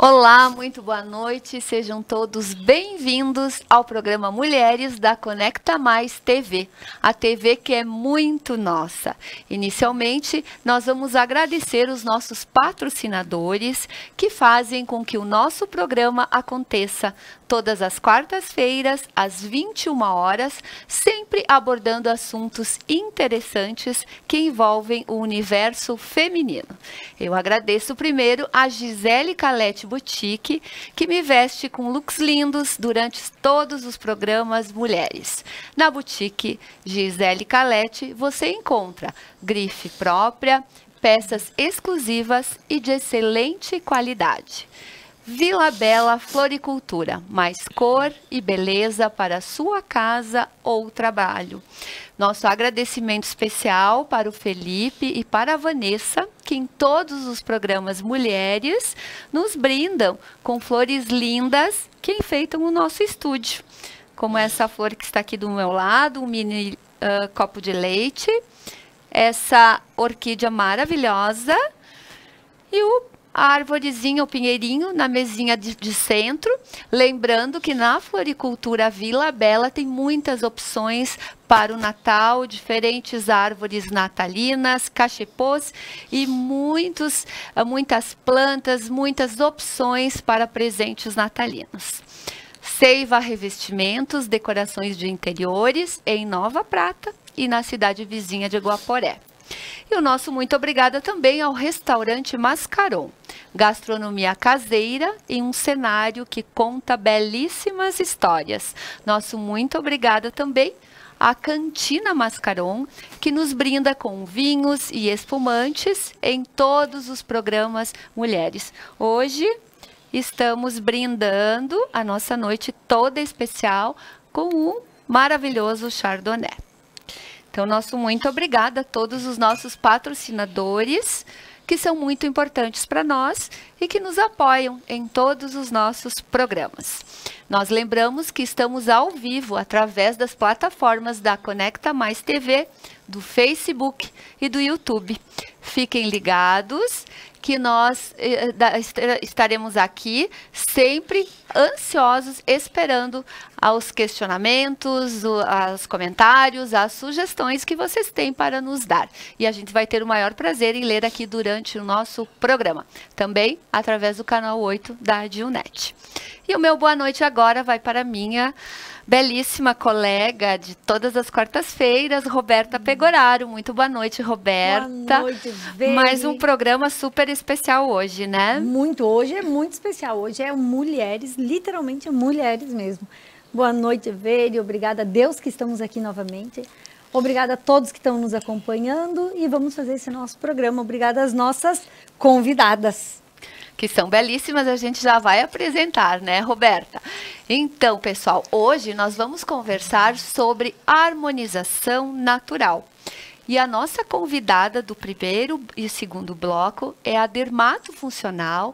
Olá, muito boa noite, sejam todos bem-vindos ao programa Mulheres da Conecta Mais TV, a TV que é muito nossa. Inicialmente, nós vamos agradecer os nossos patrocinadores que fazem com que o nosso programa aconteça todas as quartas-feiras, às 21 horas, sempre abordando assuntos interessantes que envolvem o universo feminino. Eu agradeço primeiro a Gisele Calete Boutique, que me veste com looks lindos durante todos os programas Mulheres. Na Boutique Gisele Calete, você encontra grife própria, peças exclusivas e de excelente qualidade. Vila Bela Floricultura, mais cor e beleza para sua casa ou trabalho. Nosso agradecimento especial para o Felipe e para a Vanessa, que em todos os programas Mulheres nos brindam com flores lindas que enfeitam o nosso estúdio. Como essa flor que está aqui do meu lado, um mini copo de leite, essa orquídea maravilhosa e a arvorezinha, o pinheirinho na mesinha de centro. Lembrando que na Floricultura Vila Bela tem muitas opções para o Natal, diferentes árvores natalinas, cachepôs e muitas plantas, muitas opções para presentes natalinos. Seiva Revestimentos, decorações de interiores em Nova Prata e na cidade vizinha de Guaporé. E o nosso muito obrigada também ao restaurante Mascaron, gastronomia caseira em um cenário que conta belíssimas histórias. Nosso muito obrigada também à Cantina Mascaron, que nos brinda com vinhos e espumantes em todos os programas Mulheres. Hoje estamos brindando a nossa noite toda especial com um maravilhoso Chardonnay. Então, nosso muito obrigada a todos os nossos patrocinadores, que são muito importantes para nós e que nos apoiam em todos os nossos programas. Nós lembramos que estamos ao vivo através das plataformas da Conecta Mais TV, do Facebook e do YouTube. Fiquem ligados que nós estaremos aqui sempre ansiosos, esperando aos questionamentos, aos comentários, as sugestões que vocês têm para nos dar. E a gente vai ter o maior prazer em ler aqui durante o nosso programa, também através do canal 8 da Adilnet. E o meu boa noite agora vai para a minha belíssima colega de todas as quartas-feiras, Roberta Pegoraro. Muito boa noite, Roberta. Boa noite, Vênia. Mais um programa super especial hoje, né? Hoje é muito especial. Hoje é mulheres, literalmente mulheres mesmo. Boa noite, Vênia. Obrigada a Deus que estamos aqui novamente. Obrigada a todos que estão nos acompanhando e vamos fazer esse nosso programa. Obrigada às nossas convidadas, que são belíssimas, a gente já vai apresentar, né, Roberta? Então, pessoal, hoje nós vamos conversar sobre harmonização natural. E a nossa convidada do primeiro e segundo bloco é a dermatofuncional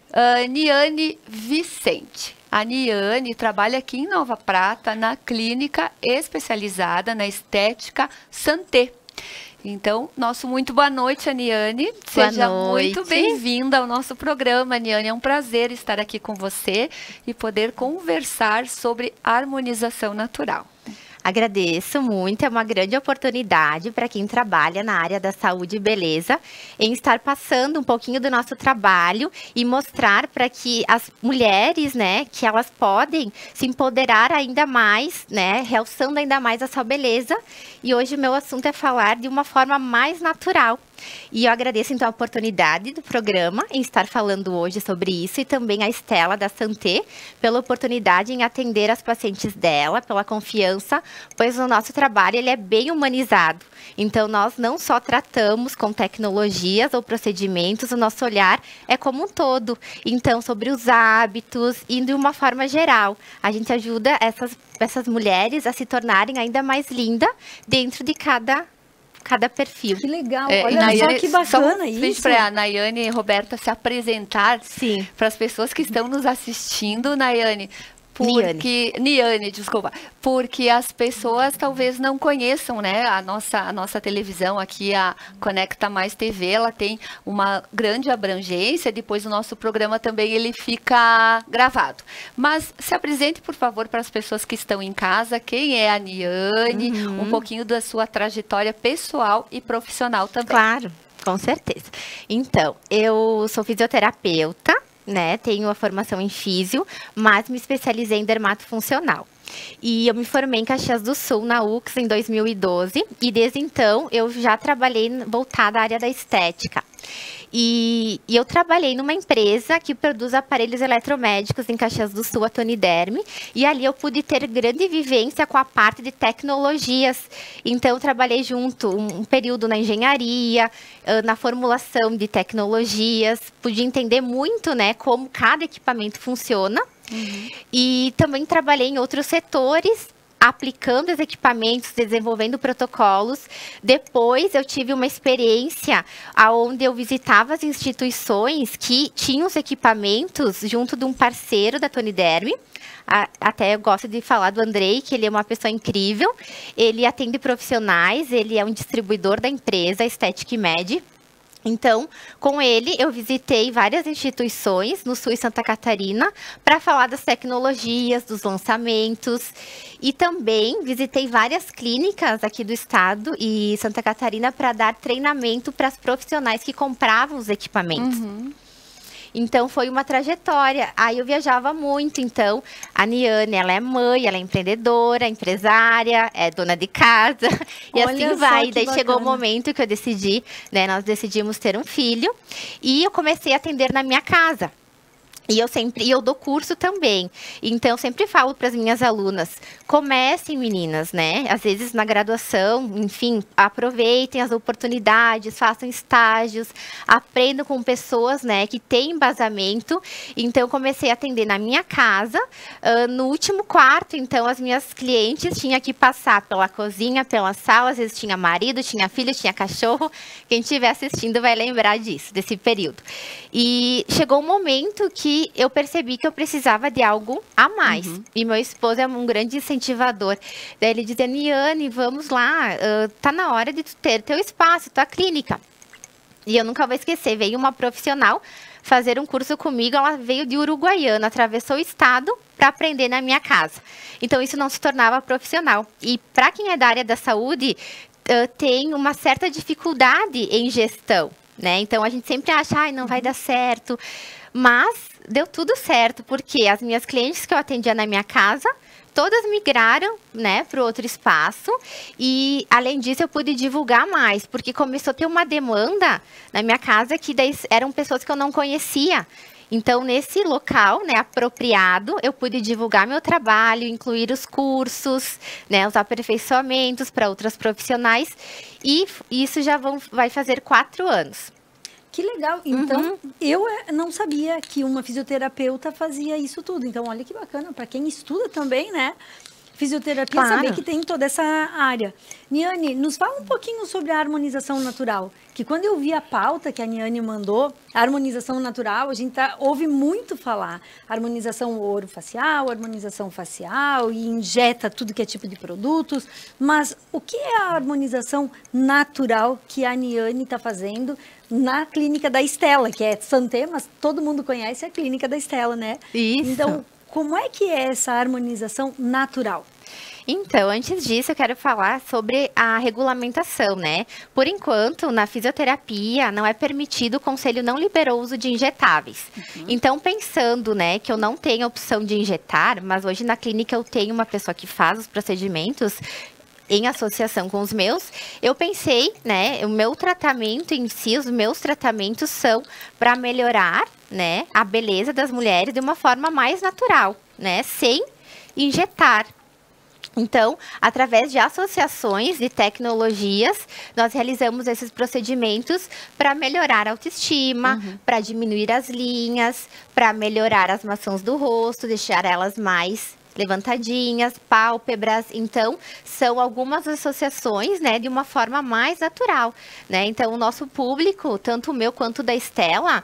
Niane Vicente. A Niane trabalha aqui em Nova Prata, na clínica especializada na estética Santé. Então, nosso muito boa noite, Aniane. Seja muito bem-vinda ao nosso programa, Aniane. É um prazer estar aqui com você e poder conversar sobre harmonização natural. Agradeço muito, é uma grande oportunidade para quem trabalha na área da saúde e beleza em estar passando um pouquinho do nosso trabalho e mostrar para que as mulheres, né, que elas podem se empoderar ainda mais, né, realçando ainda mais a sua beleza. E hoje o meu assunto é falar de uma forma mais natural. E eu agradeço, então, a oportunidade do programa em estar falando hoje sobre isso e também a Estela da Santé pela oportunidade em atender as pacientes dela, pela confiança, pois o nosso trabalho ele é bem humanizado. Então, nós não só tratamos com tecnologias ou procedimentos, o nosso olhar é como um todo. Então, sobre os hábitos e de uma forma geral, a gente ajuda essas mulheres a se tornarem ainda mais lindas dentro de cada perfil. Que legal, olha só que bacana isso. Para a Nayane e Roberta se apresentar para as pessoas que estão nos assistindo. Nayane, porque Niane, desculpa, porque as pessoas talvez não conheçam, né, a nossa televisão aqui, a Conecta Mais TV, ela tem uma grande abrangência, depois o nosso programa também ele fica gravado. Mas se apresente, por favor, para as pessoas que estão em casa, quem é a Niane, um pouquinho da sua trajetória pessoal e profissional também. Claro, com certeza. Então, eu sou fisioterapeuta, né? Tenho a formação em físio, mas me especializei em dermatofuncional. E eu me formei em Caxias do Sul, na UX, em 2012. E desde então, eu já trabalhei voltada à área da estética. E eu trabalhei numa empresa que produz aparelhos eletromédicos em Caxias do Sul, a Toniderme, e ali eu pude ter grande vivência com a parte de tecnologias. Então, eu trabalhei junto um período na engenharia, na formulação de tecnologias, pude entender muito, né, como cada equipamento funciona. E também trabalhei em outros setores, aplicando os equipamentos, desenvolvendo protocolos. Depois eu tive uma experiência onde eu visitava as instituições que tinham os equipamentos junto de um parceiro da Toniderme. Até eu gosto de falar do Andrei, que ele é uma pessoa incrível. Ele atende profissionais, ele é um distribuidor da empresa Aesthetic Med. Então, com ele, eu visitei várias instituições no Sul e Santa Catarina para falar das tecnologias, dos lançamentos. E também visitei várias clínicas aqui do estado e Santa Catarina para dar treinamento para as profissionais que compravam os equipamentos. Então, foi uma trajetória. Aí eu viajava muito. Então, a Niane, ela é mãe, ela é empreendedora, empresária, é dona de casa. E Olha assim só, vai. que Daí bacana. chegou o momento que eu decidi, né? Nós decidimos ter um filho. E eu comecei a atender na minha casa. E eu dou curso também. Então, eu sempre falo para as minhas alunas, comecem, meninas, né? Às vezes, na graduação, enfim, aproveitem as oportunidades, façam estágios, aprendam com pessoas, né, que têm embasamento. Então, eu comecei a atender na minha casa. No último quarto, então, as minhas clientes tinham que passar pela cozinha, pela sala. Às vezes, tinha marido, tinha filho, tinha cachorro. Quem estiver assistindo vai lembrar disso, desse período. E chegou um momento que eu percebi que eu precisava de algo a mais. E meu esposo é um grande incentivador. Daí ele dizia, Niane, vamos lá, tá na hora de tu ter teu espaço, tua clínica. E eu nunca vou esquecer, veio uma profissional fazer um curso comigo, ela veio de Uruguaiana, atravessou o estado para aprender na minha casa. Então, isso não se tornava profissional. E para quem é da área da saúde, tem uma certa dificuldade em gestão, né? Então, a gente sempre acha, ai, não vai dar certo. Mas deu tudo certo, porque as minhas clientes que eu atendia na minha casa, todas migraram, né, para o outro espaço. E, além disso, eu pude divulgar mais, porque começou a ter uma demanda na minha casa que daí eram pessoas que eu não conhecia. Então, nesse local, né, apropriado, eu pude divulgar meu trabalho, incluir os cursos, né, os aperfeiçoamentos para outras profissionais. E isso já vai fazer 4 anos. Que legal. Então, eu não sabia que uma fisioterapeuta fazia isso tudo. Então, olha que bacana. Para quem estuda também, né? Fisioterapia, Claro. saber que tem toda essa área. Niane, nos fala um pouquinho sobre a harmonização natural. Que quando eu vi a pauta que a Niane mandou, a harmonização natural, a gente ouve muito falar. Harmonização orofacial, harmonização facial, e injeta tudo que é tipo de produtos. Mas o que é a harmonização natural que a Niane está fazendo na clínica da Estela, que é Santé, mas todo mundo conhece a clínica da Estela, né? Isso. Então, como é que é essa harmonização natural? Então, antes disso, eu quero falar sobre a regulamentação, né? Por enquanto, na fisioterapia, não é permitido, o conselho não liberou o uso de injetáveis. Então, pensando, né, que eu não tenho a opção de injetar, mas hoje na clínica eu tenho uma pessoa que faz os procedimentos em associação com os meus, eu pensei, né, o meu tratamento em si, os meus tratamentos são para melhorar, né, a beleza das mulheres de uma forma mais natural, né, sem injetar. Então, através de associações de tecnologias, nós realizamos esses procedimentos para melhorar a autoestima, para diminuir as linhas, para melhorar as maçãs do rosto, deixar elas mais levantadinhas, pálpebras. Então, são algumas associações, né, de uma forma mais natural, né? Então, o nosso público, tanto o meu quanto da Estela,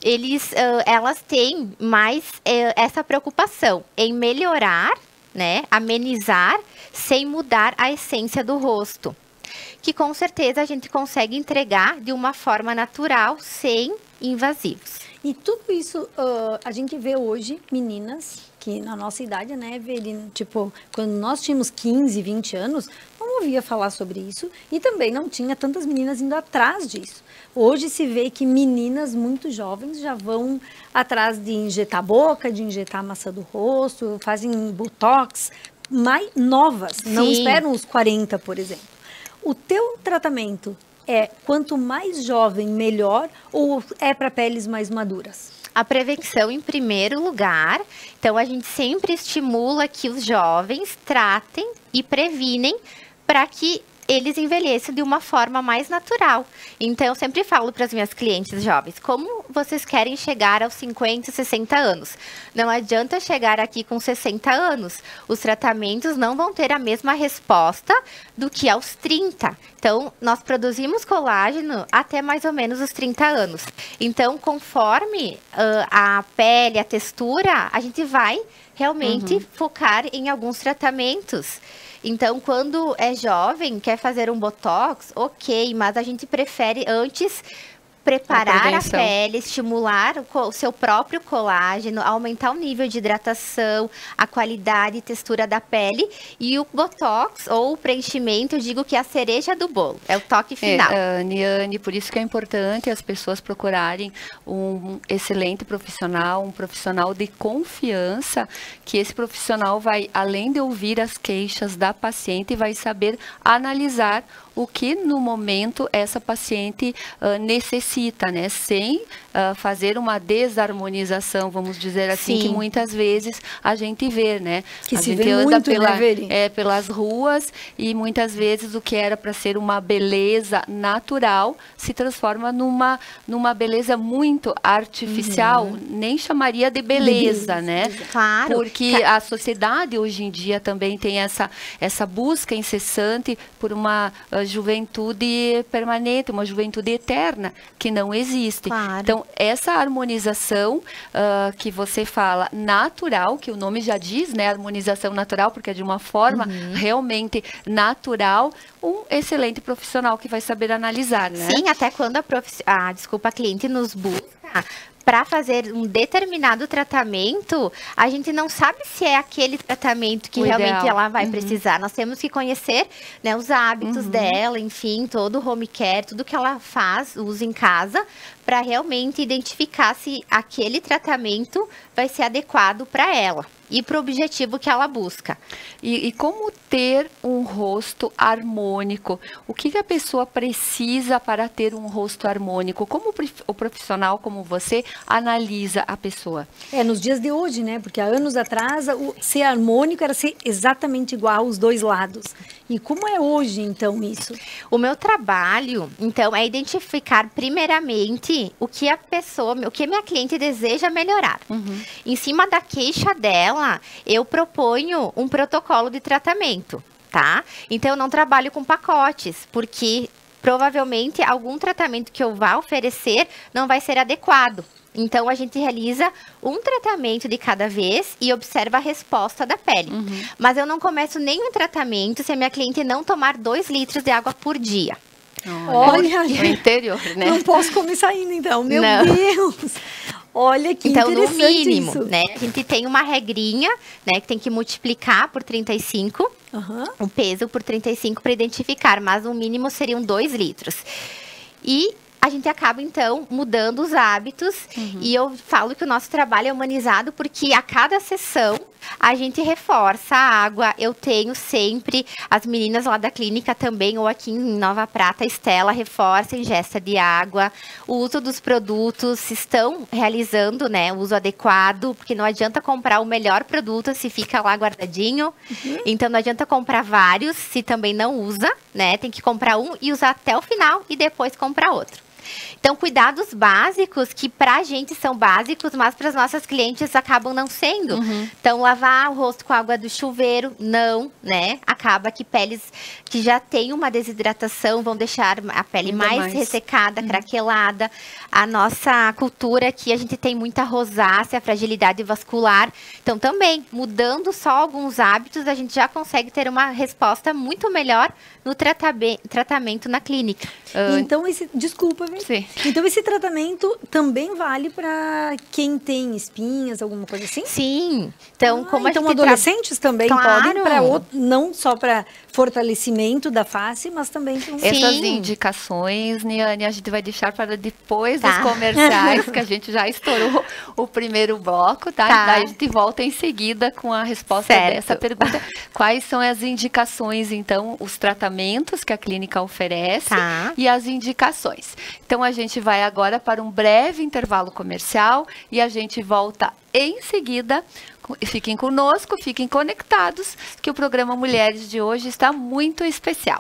elas têm mais essa preocupação em melhorar, né, amenizar, sem mudar a essência do rosto. Que com certeza a gente consegue entregar de uma forma natural, sem invasivos. E tudo isso a gente vê hoje, meninas, que na nossa idade, né, Verina, tipo, quando nós tínhamos 15, 20 anos, não ouvia falar sobre isso e também não tinha tantas meninas indo atrás disso. Hoje se vê que meninas muito jovens já vão atrás de injetar boca, de injetar massa do rosto, fazem botox, mais novas, não esperam os 40, por exemplo. O teu tratamento é quanto mais jovem, melhor, ou é para peles mais maduras? A prevenção em primeiro lugar. Então, a gente sempre estimula que os jovens tratem e previnem para que eles envelheçam de uma forma mais natural. Então, eu sempre falo para as minhas clientes jovens, como vocês querem chegar aos 50, 60 anos? Não adianta chegar aqui com 60 anos. Os tratamentos não vão ter a mesma resposta do que aos 30. Então, nós produzimos colágeno até mais ou menos os 30 anos. Então, conforme a pele, a textura, a gente vai realmente focar em alguns tratamentos. Então, quando é jovem, quer fazer um botox, ok, mas a gente prefere antes preparar a pele, estimular o seu próprio colágeno, aumentar o nível de hidratação, a qualidade e textura da pele. E o botox ou o preenchimento, eu digo que é a cereja do bolo, é o toque final. Niane, por isso que é importante as pessoas procurarem um excelente profissional, um profissional de confiança, que esse profissional vai, além de ouvir as queixas da paciente, vai saber analisar o que no momento essa paciente necessita, né? Sem fazer uma desarmonização, vamos dizer assim, que muitas vezes a gente vê, né? Que a se gente vê anda muito, né, pelas ruas e muitas vezes o que era para ser uma beleza natural se transforma numa beleza muito artificial, nem chamaria de beleza, né? Claro. Porque a sociedade hoje em dia também tem essa busca incessante por uma juventude permanente, uma juventude eterna, que não existe. Claro. Então, essa harmonização que você fala natural, que o nome já diz, né, harmonização natural, porque é de uma forma realmente natural, um excelente profissional que vai saber analisar, né? Sim, até quando a cliente nos busca para fazer um determinado tratamento, a gente não sabe se é aquele tratamento que realmente ela vai precisar. Nós temos que conhecer, né, os hábitos dela, enfim, todo o home care, tudo que ela faz, usa em casa, para realmente identificar se aquele tratamento vai ser adequado para ela e para o objetivo que ela busca. E como ter um rosto harmônico? O que a pessoa precisa para ter um rosto harmônico? Como o profissional como você analisa a pessoa? Nos dias de hoje, né? Porque há anos atrás, ser harmônico era ser exatamente igual aos dois lados. E como é hoje, então, isso? O meu trabalho, então, é identificar primeiramente o que a minha cliente deseja melhorar. Em cima da queixa dela, eu proponho um protocolo de tratamento, tá? Então, eu não trabalho com pacotes, porque provavelmente algum tratamento que eu vá oferecer não vai ser adequado. Então, a gente realiza um tratamento de cada vez e observa a resposta da pele. Mas eu não começo nenhum tratamento se a minha cliente não tomar 2 litros de água por dia. Olha, no interior, né? Não posso começar ainda, então. Meu Deus! Olha que então, interessante no mínimo, isso. né? A gente tem uma regrinha, né? Que tem que multiplicar por 35, o peso por 35 para identificar, mas o mínimo seriam 2 litros. E a gente acaba, então, mudando os hábitos. E eu falo que o nosso trabalho é humanizado porque a cada sessão a gente reforça a água. Eu tenho sempre, as meninas lá da clínica também, ou aqui em Nova Prata, a Estela reforça a ingesta de água. O uso dos produtos, estão realizando, né, o uso adequado, porque não adianta comprar o melhor produto se fica lá guardadinho. Então, não adianta comprar vários se também não usa, né? Tem que comprar um e usar até o final e depois comprar outro. Então, cuidados básicos que pra gente são básicos, mas para as nossas clientes acabam não sendo. Então, lavar o rosto com água do chuveiro, não, né? Acaba que peles que já têm uma desidratação vão deixar a pele mais ressecada, craquelada. A nossa cultura aqui, a gente tem muita rosácea, fragilidade vascular. Então, também, mudando só alguns hábitos, a gente já consegue ter uma resposta muito melhor no tratamento na clínica. Então, desculpa, Sim. Então, esse tratamento também vale para quem tem espinhas, alguma coisa assim? Sim. Então, como então adolescentes também podem, não só para fortalecimento da face, mas também para Essas indicações, Niane, a gente vai deixar para depois dos comerciais, que a gente já estourou o primeiro bloco, tá? Daí a gente volta em seguida com a resposta dessa pergunta. Quais são as indicações, então, os tratamentos que a clínica oferece e as indicações. Então, a gente vai agora para um breve intervalo comercial e a gente volta em seguida. Fiquem conosco, fiquem conectados, que o programa Mulheres de hoje está muito especial.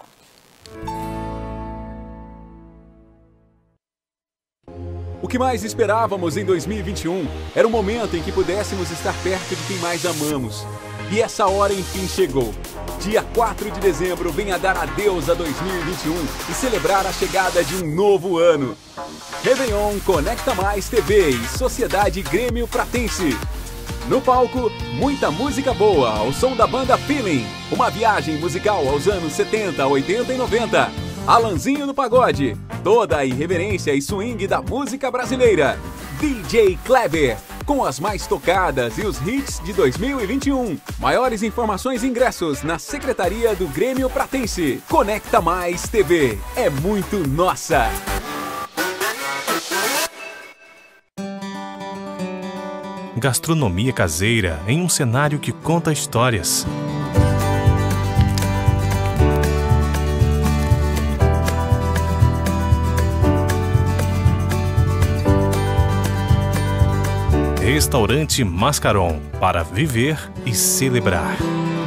O que mais esperávamos em 2021 era o momento em que pudéssemos estar perto de quem mais amamos. E essa hora enfim chegou. Dia 4 de dezembro, venha dar adeus a 2021 e celebrar a chegada de um novo ano. Réveillon Conecta Mais TV e Sociedade Grêmio Pratense. No palco, muita música boa ao som da banda Feeling. Uma viagem musical aos anos 70, 80 e 90. Alanzinho do Pagode. Toda a irreverência e swing da música brasileira. DJ Kleber. Com as mais tocadas e os hits de 2021. Maiores informações e ingressos na Secretaria do Grêmio Pratense. Conecta Mais TV. É muito nossa! Gastronomia caseira em um cenário que conta histórias. Restaurante Mascaron, para viver e celebrar.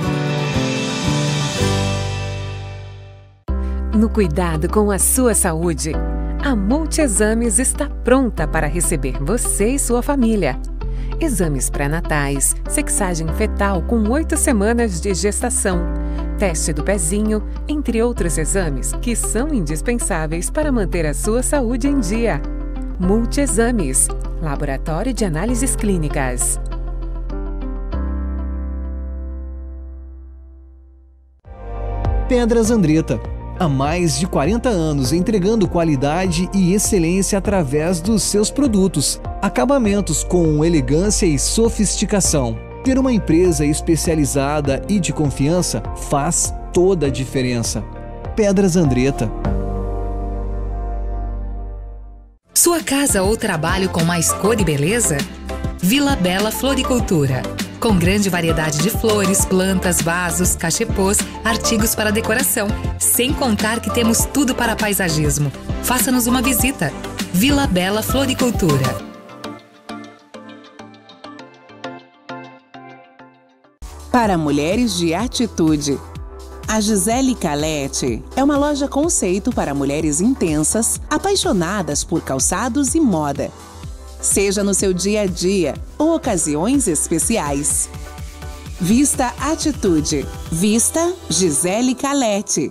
No cuidado com a sua saúde, a Multiexames está pronta para receber você e sua família. Exames pré-natais, sexagem fetal com 8 semanas de gestação, teste do pezinho, entre outros exames que são indispensáveis para manter a sua saúde em dia. Multiexames, Laboratório de Análises Clínicas. Pedras Andretta. Há mais de 40 anos entregando qualidade e excelência através dos seus produtos. Acabamentos com elegância e sofisticação. Ter uma empresa especializada e de confiança faz toda a diferença. Pedras Andretta. Sua casa ou trabalho com mais cor e beleza? Vila Bela Floricultura. Com grande variedade de flores, plantas, vasos, cachepôs, artigos para decoração. Sem contar que temos tudo para paisagismo. Faça-nos uma visita. Vila Bela Floricultura. Para mulheres de atitude. A Gisele Calete é uma loja conceito para mulheres intensas, apaixonadas por calçados e moda. Seja no seu dia a dia ou ocasiões especiais. Vista Atitude. Vista Gisele Calete.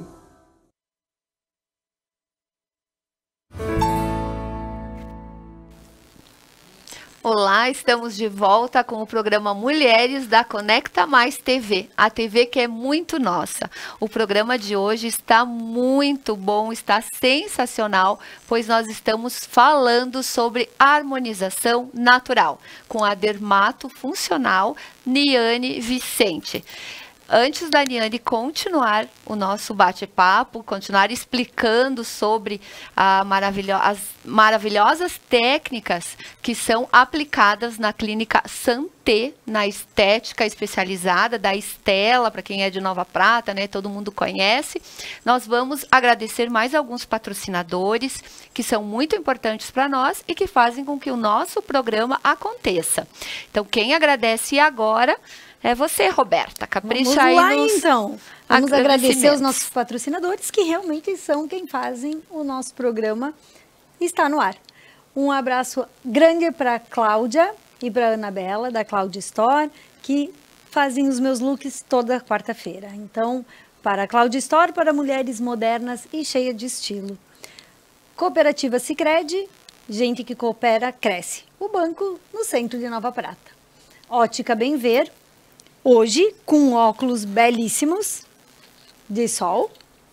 Olá, estamos de volta com o programa Mulheres da Conecta Mais TV, a TV que é muito nossa. O programa de hoje está muito bom, está sensacional, pois nós estamos falando sobre harmonização natural com a dermatofuncional Niane Vicente. Antes da Niane continuar o nosso bate-papo, continuar explicando sobre as maravilhosas técnicas que são aplicadas na clínica Santé, na estética especializada da Estela, para quem é de Nova Prata, né, todo mundo conhece. Nós vamos agradecer mais alguns patrocinadores que são muito importantes para nós e que fazem com que o nosso programa aconteça. Então, quem agradece agora é você, Roberta. Capricha aí. Vamos lá, então. Vamos agradecer os nossos patrocinadores, que realmente são quem fazem o nosso programa está no ar. Um abraço grande para a Cláudia e para a Anabela, da Cláudia Store, que fazem os meus looks toda quarta-feira. Então, para a Cláudia Store, para mulheres modernas e cheias de estilo. Cooperativa Sicredi, gente que coopera, cresce. O banco no centro de Nova Prata. Ótica Bem Ver, hoje com óculos belíssimos de sol.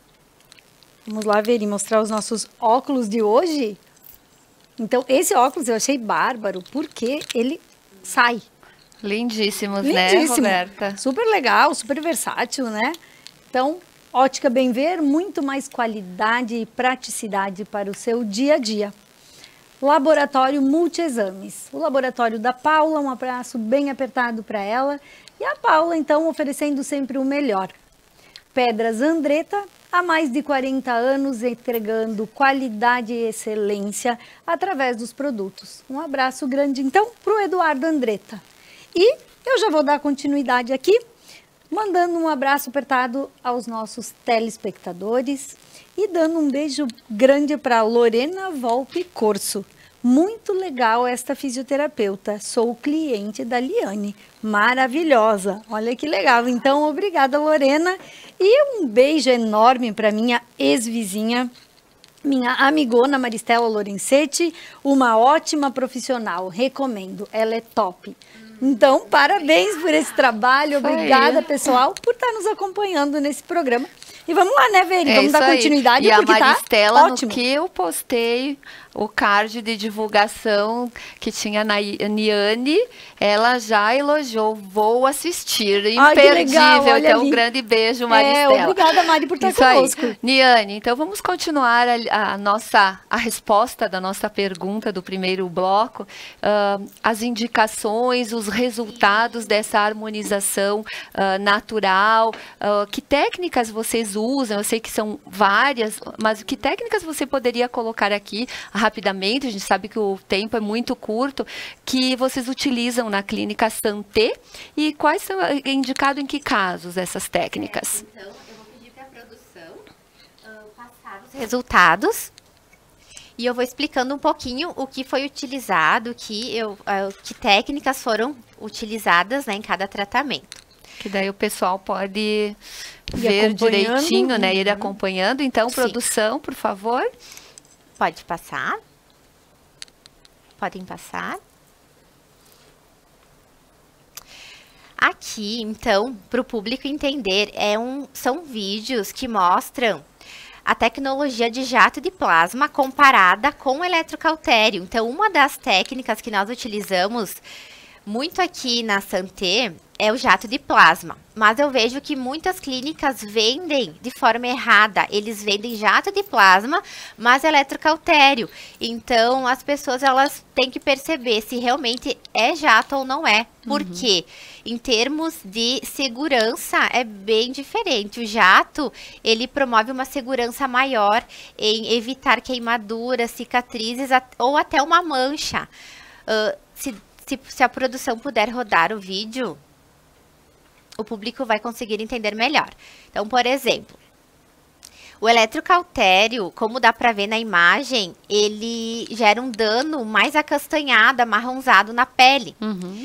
Vamos lá ver e mostrar os nossos óculos de hoje. Então, esse óculos eu achei bárbaro, porque ele sai. Lindíssimos, Lindíssimo, né, Roberta? Super legal, super versátil, né? Então, Ótica Bem Ver, muito mais qualidade e praticidade para o seu dia a dia. Laboratório Multiexames. O laboratório da Paula, um abraço bem apertado para ela. E a Paula, então, oferecendo sempre o melhor. Pedras Andretta, há mais de 40 anos, entregando qualidade e excelência através dos produtos. Um abraço grande, então, para o Eduardo Andretta. E eu já vou dar continuidade aqui, mandando um abraço apertado aos nossos telespectadores e dando um beijo grande para Lorena Volpe Corso. Muito legal esta fisioterapeuta, sou cliente da Liane, maravilhosa, olha que legal. Então, obrigada, Lorena, e um beijo enorme para minha ex-vizinha, minha amigona Maristela Lorenzetti, uma ótima profissional, recomendo, ela é top. Então, parabéns por esse trabalho, obrigada, pessoal, por estar nos acompanhando nesse programa. E vamos lá, né, Veri? Vamos dar continuidade, e porque a Maristela, tá ótimo. no que eu postei o card de divulgação que tinha na Niane, ela já elogiou, vou assistir, imperdível. Legal, então, um grande beijo, Maristela. Obrigada, Mari, por estar conosco. Aí. Niane, então vamos continuar a resposta da nossa pergunta do primeiro bloco, as indicações, os resultados dessa harmonização natural, que técnicas vocês usam? Eu sei que são várias, mas que técnicas você poderia colocar aqui rapidamente? A gente sabe que o tempo é muito curto, que vocês utilizam na clínica Santé, e quais são indicados em que casos essas técnicas? Então, eu vou pedir para a produção passar os resultados. E eu vou explicando um pouquinho o que foi utilizado, que técnicas foram utilizadas, né, em cada tratamento. Que daí o pessoal pode ver direitinho, né? Ir acompanhando. Então, sim. Produção, por favor. Pode passar. Podem passar. Aqui, então, para o público entender, são vídeos que mostram a tecnologia de jato de plasma comparada com o eletrocautério. Então, uma das técnicas que nós utilizamos muito aqui na Santé é o jato de plasma, mas eu vejo que muitas clínicas vendem de forma errada. Eles vendem jato de plasma, mas eletrocautério. Então, as pessoas elas têm que perceber se realmente é jato ou não é. Porque, em termos de segurança, é bem diferente. O jato, ele promove uma segurança maior em evitar queimaduras, cicatrizes ou até uma mancha. Se a produção puder rodar o vídeo, o público vai conseguir entender melhor. Então, por exemplo, o eletrocautério, como dá para ver na imagem, ele gera um dano mais acastanhado, amarronzado na pele.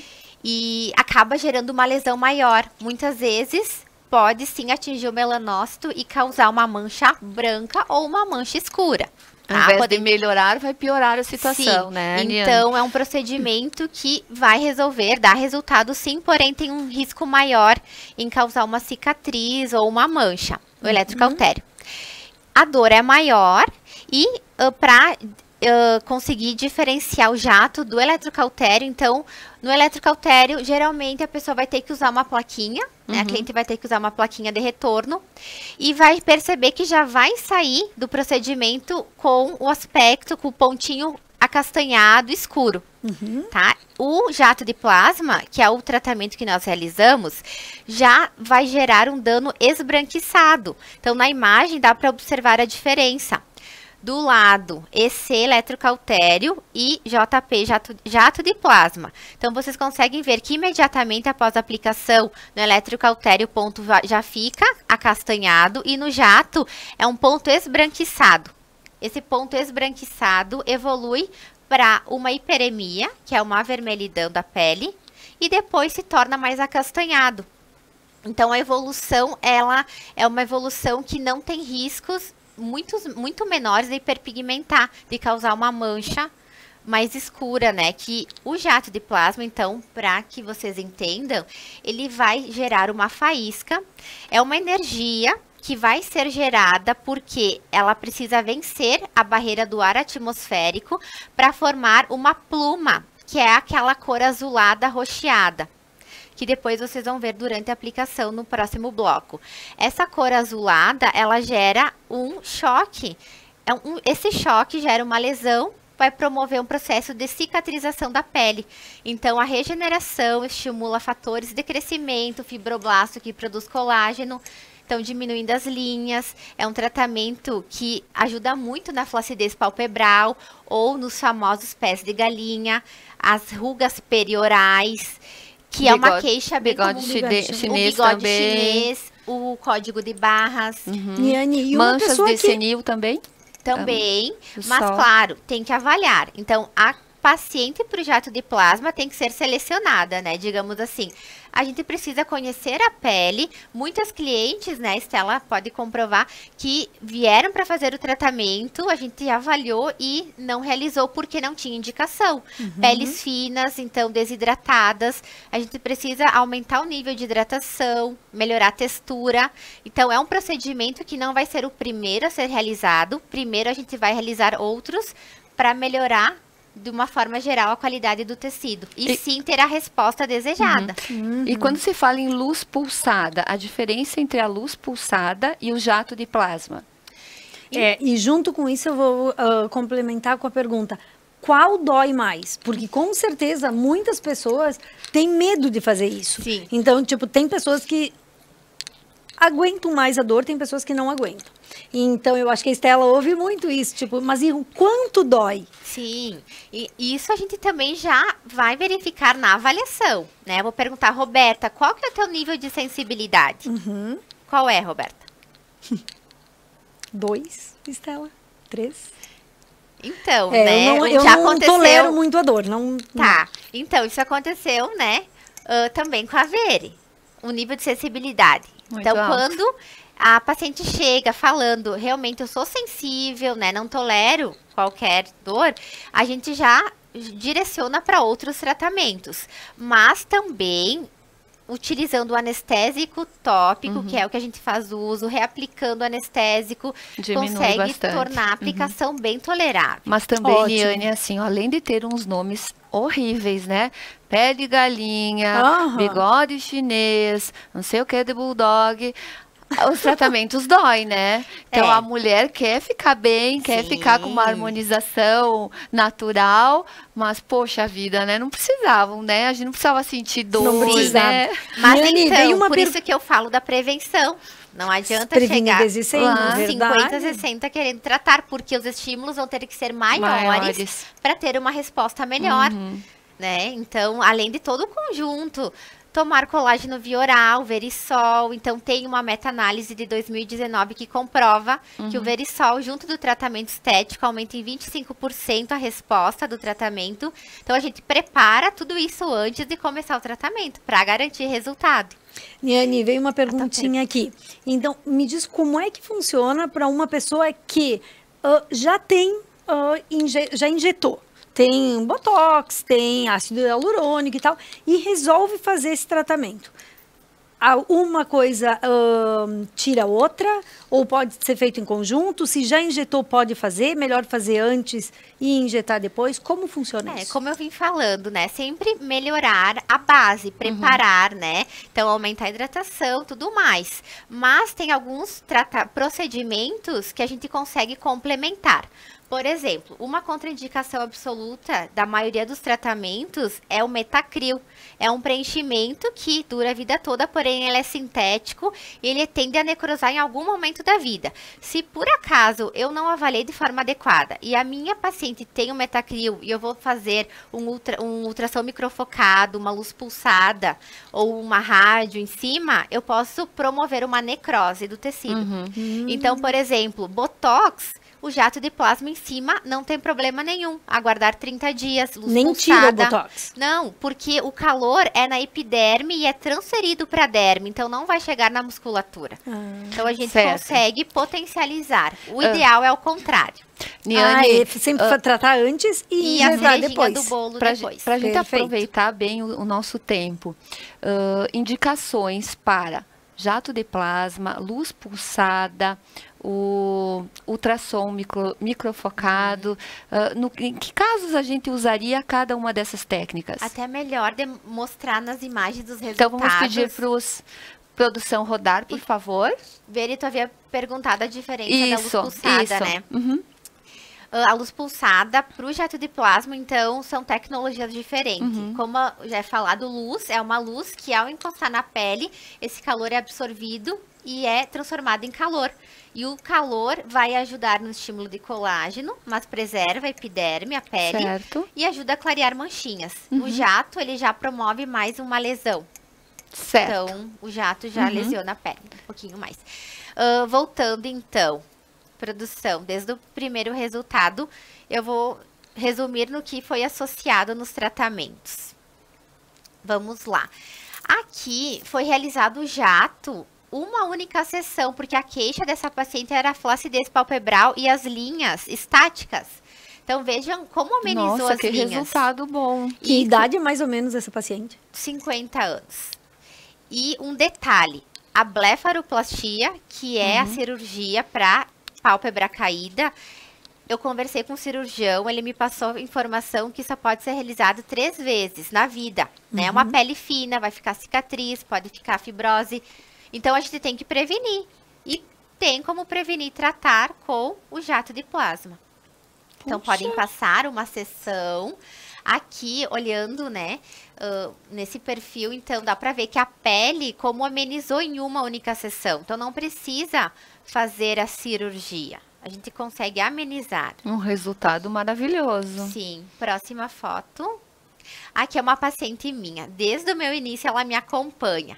E acaba gerando uma lesão maior. Muitas vezes pode sim atingir o melanócito e causar uma mancha branca ou uma mancha escura. Ao invés de melhorar, vai piorar a situação, sim, né, Niane? Então, é um procedimento que vai resolver, dá resultado sim, porém tem um risco maior em causar uma cicatriz ou uma mancha, o eletrocautério. A dor é maior e para conseguir diferenciar o jato do eletrocautério, então, no eletrocautério, geralmente a pessoa vai ter que usar uma plaquinha, né? A cliente vai ter que usar uma plaquinha de retorno e vai perceber que já vai sair do procedimento com o aspecto, com o pontinho acastanhado, escuro, tá? O jato de plasma, que é o tratamento que nós realizamos, já vai gerar um dano esbranquiçado. Então, na imagem dá para observar a diferença. Do lado, EC eletrocautério e JP, jato de plasma. Então, vocês conseguem ver que imediatamente após a aplicação no eletrocautério, o ponto já fica acastanhado e no jato é um ponto esbranquiçado. esse ponto esbranquiçado evolui para uma hiperemia, que é uma avermelhidão da pele, e depois se torna mais acastanhado. Então, a evolução, ela é uma evolução que não tem riscos muito menores de hiperpigmentar, de causar uma mancha mais escura, né? Que o jato de plasma, então, para que vocês entendam, ele vai gerar uma faísca, é uma energia que vai ser gerada porque ela precisa vencer a barreira do ar atmosférico para formar uma pluma, que é aquela cor azulada roxeada, que depois vocês vão ver durante a aplicação no próximo bloco. Essa cor azulada, ela gera um choque. Esse choque gera uma lesão, vai promover um processo de cicatrização da pele. Então, a regeneração estimula fatores de crescimento, fibroblasto que produz colágeno, então diminuindo as linhas. É um tratamento que ajuda muito na flacidez palpebral ou nos famosos pés de galinha, as rugas periorais, que é uma queixa bem comum. Chinês o bigode também. chinês, o código de barras. E uma Manchas pessoa de que... senil também? Também, do mas sol. claro, tem que avaliar. Então, a paciente para o jato de plasma tem que ser selecionada, né? Digamos assim, a gente precisa conhecer a pele. Muitas clientes, né, Estela pode comprovar, que vieram para fazer o tratamento, a gente avaliou e não realizou porque não tinha indicação. Peles finas, então desidratadas, a gente precisa aumentar o nível de hidratação, melhorar a textura. Então, é um procedimento que não vai ser o primeiro a ser realizado. Primeiro, a gente vai realizar outros para melhorar de uma forma geral a qualidade do tecido e sim ter a resposta desejada. E quando se fala em luz pulsada, a diferença entre a luz pulsada e o jato de plasma? E junto com isso eu vou complementar com a pergunta: qual dói mais? Porque com certeza muitas pessoas têm medo de fazer isso. Sim. Então, tipo, tem pessoas que aguentam mais a dor, tem pessoas que não aguentam. Então, eu acho que a Estela ouve muito isso, tipo, mas e o quanto dói? Sim, e isso a gente também já vai verificar na avaliação, né? Eu vou perguntar, Roberta, qual que é o teu nível de sensibilidade? Qual é, Roberta? 2, Estela? 3? Então, né? Eu já não aconteceu. tolero muito a dor. Não, Tá, então isso aconteceu, né? Também com a Vere, o nível de sensibilidade. Muito Então, alto. quando a paciente chega falando, realmente eu sou sensível, né? Não tolero qualquer dor, a gente já direciona para outros tratamentos. Mas também utilizando o anestésico tópico, que é o que a gente faz uso, reaplicando o anestésico, Diminui consegue bastante. tornar a aplicação bem tolerável. Mas também, Ótimo. Liane, assim, ó, além de ter uns nomes horríveis, né? Pé de galinha, Aham. bigode chinês, não sei o que de bulldog. Os tratamentos dói, né? Então É. a mulher quer ficar bem, quer Sim. ficar com uma harmonização natural, mas poxa vida, né? Não precisavam, né? A gente não precisava sentir dor, Não precisava. né? Mas Liane, então, veio uma por isso que eu falo da prevenção. Não adianta Prevenir chegar desde sempre, lá, 50, 60 querendo tratar, porque os estímulos vão ter que ser maiores para ter uma resposta melhor, né? Então, além de todo o conjunto, tomar colágeno via oral, Verisol. Então, tem uma meta-análise de 2019 que comprova que o Verisol, junto do tratamento estético, aumenta em 25% a resposta do tratamento. Então, a gente prepara tudo isso antes de começar o tratamento, para garantir resultado. Niane, veio uma perguntinha aqui. Então, me diz como é que funciona para uma pessoa que já tem, já injetou. Tem botox, tem ácido hialurônico e tal, e resolve fazer esse tratamento. Uma coisa tira a outra, ou pode ser feito em conjunto? Se já injetou, pode fazer? Melhor fazer antes e injetar depois? Como funciona isso? Como eu vim falando, né? Sempre melhorar a base, preparar, né? Então, aumentar a hidratação, tudo mais. Mas tem alguns procedimentos que a gente consegue complementar. Por exemplo, uma contraindicação absoluta da maioria dos tratamentos é o Metacril. É um preenchimento que dura a vida toda, porém ele é sintético e ele tende a necrosar em algum momento da vida. Se por acaso eu não avaliei de forma adequada e a minha paciente tem o Metacril e eu vou fazer um ultrassom microfocado, uma luz pulsada ou uma rádio em cima, eu posso promover uma necrose do tecido. Então, por exemplo, Botox, O jato de plasma em cima não tem problema nenhum. Aguardar 30 dias, luz Nem tira o pulsada. botox. Não, porque o calor é na epiderme e é transferido para a derme, então não vai chegar na musculatura. Então a gente Certo. consegue potencializar. O ideal é o contrário. Niane, é sempre tratar antes e E a reservar cerejinha depois. do bolo para depois. a gente Perfeito. aproveitar bem o nosso tempo, indicações para jato de plasma, luz pulsada, o ultrassom microfocado, em que casos a gente usaria cada uma dessas técnicas? Até melhor mostrar nas imagens dos resultados. Então vamos pedir para os produção rodar, por favor. Veri, tu havia perguntado a diferença Isso, da luz pulsada, isso. né? Uhum. A luz pulsada para o jato de plasma, então, são tecnologias diferentes. Como já é falado, luz é uma luz que, ao encostar na pele, esse calor é absorvido e é transformado em calor. E o calor vai ajudar no estímulo de colágeno, mas preserva a epiderme, a pele, Certo. e ajuda a clarear manchinhas. O jato, ele já promove mais uma lesão. Certo. Então, o jato já lesiona a pele um pouquinho mais. Voltando, então, produção, desde o primeiro resultado, eu vou resumir no que foi associado nos tratamentos. Vamos lá. Aqui foi realizado o jato, uma única sessão, porque a queixa dessa paciente era a flacidez palpebral e as linhas estáticas. Então, vejam como amenizou Nossa, as que linhas. resultado bom. Que idade mais ou menos essa paciente? 50 anos. E um detalhe, a blefaroplastia, que é a cirurgia para pálpebra caída, eu conversei com o cirurgião, ele me passou informação que só pode ser realizado 3 vezes na vida, né? Uma pele fina, vai ficar cicatriz, pode ficar fibrose. Então, a gente tem que prevenir. E tem como prevenir e tratar com o jato de plasma. Então, podem passar uma sessão aqui, olhando, né, nesse perfil, então, dá pra ver que a pele, como amenizou em uma única sessão. Então, não precisa fazer a cirurgia. A gente consegue amenizar. Um resultado maravilhoso. Sim. Próxima foto. Aqui é uma paciente minha. Desde o meu início, ela me acompanha.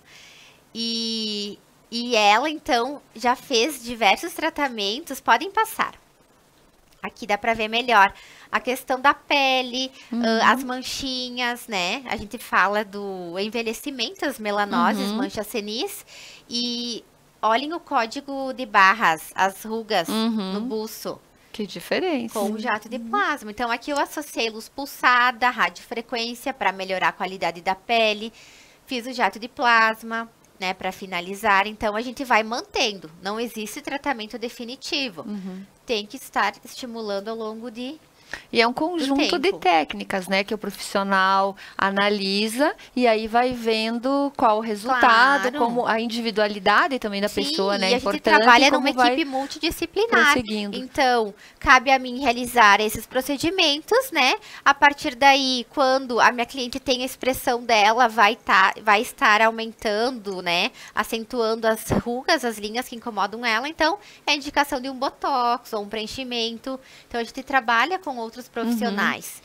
E ela, então, já fez diversos tratamentos. Podem passar. Aqui dá pra ver melhor a questão da pele, as manchinhas, né? A gente fala do envelhecimento, as melanoses, manchas senis. E olhem o código de barras, as rugas no buço. Que diferença. Com o jato de plasma. Então, aqui eu associei luz pulsada, radiofrequência para melhorar a qualidade da pele. Fiz o jato de plasma, né, para finalizar. Então, a gente vai mantendo. Não existe tratamento definitivo. Tem que estar estimulando ao longo de... E é um conjunto de tempo. técnicas, né, que o profissional analisa e aí vai vendo qual o resultado, Claro. como a individualidade também da pessoa, né, e a gente importante. trabalha e como numa vai equipe multidisciplinar. prosseguindo. Então, cabe a mim realizar esses procedimentos, né? A partir daí, quando a minha cliente tem a expressão dela, vai estar aumentando, né? Acentuando as rugas, as linhas que incomodam ela. Então, é a indicação de um botox ou um preenchimento. Então, a gente trabalha com outros profissionais.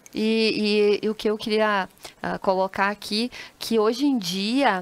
E o que eu queria colocar aqui, que hoje em dia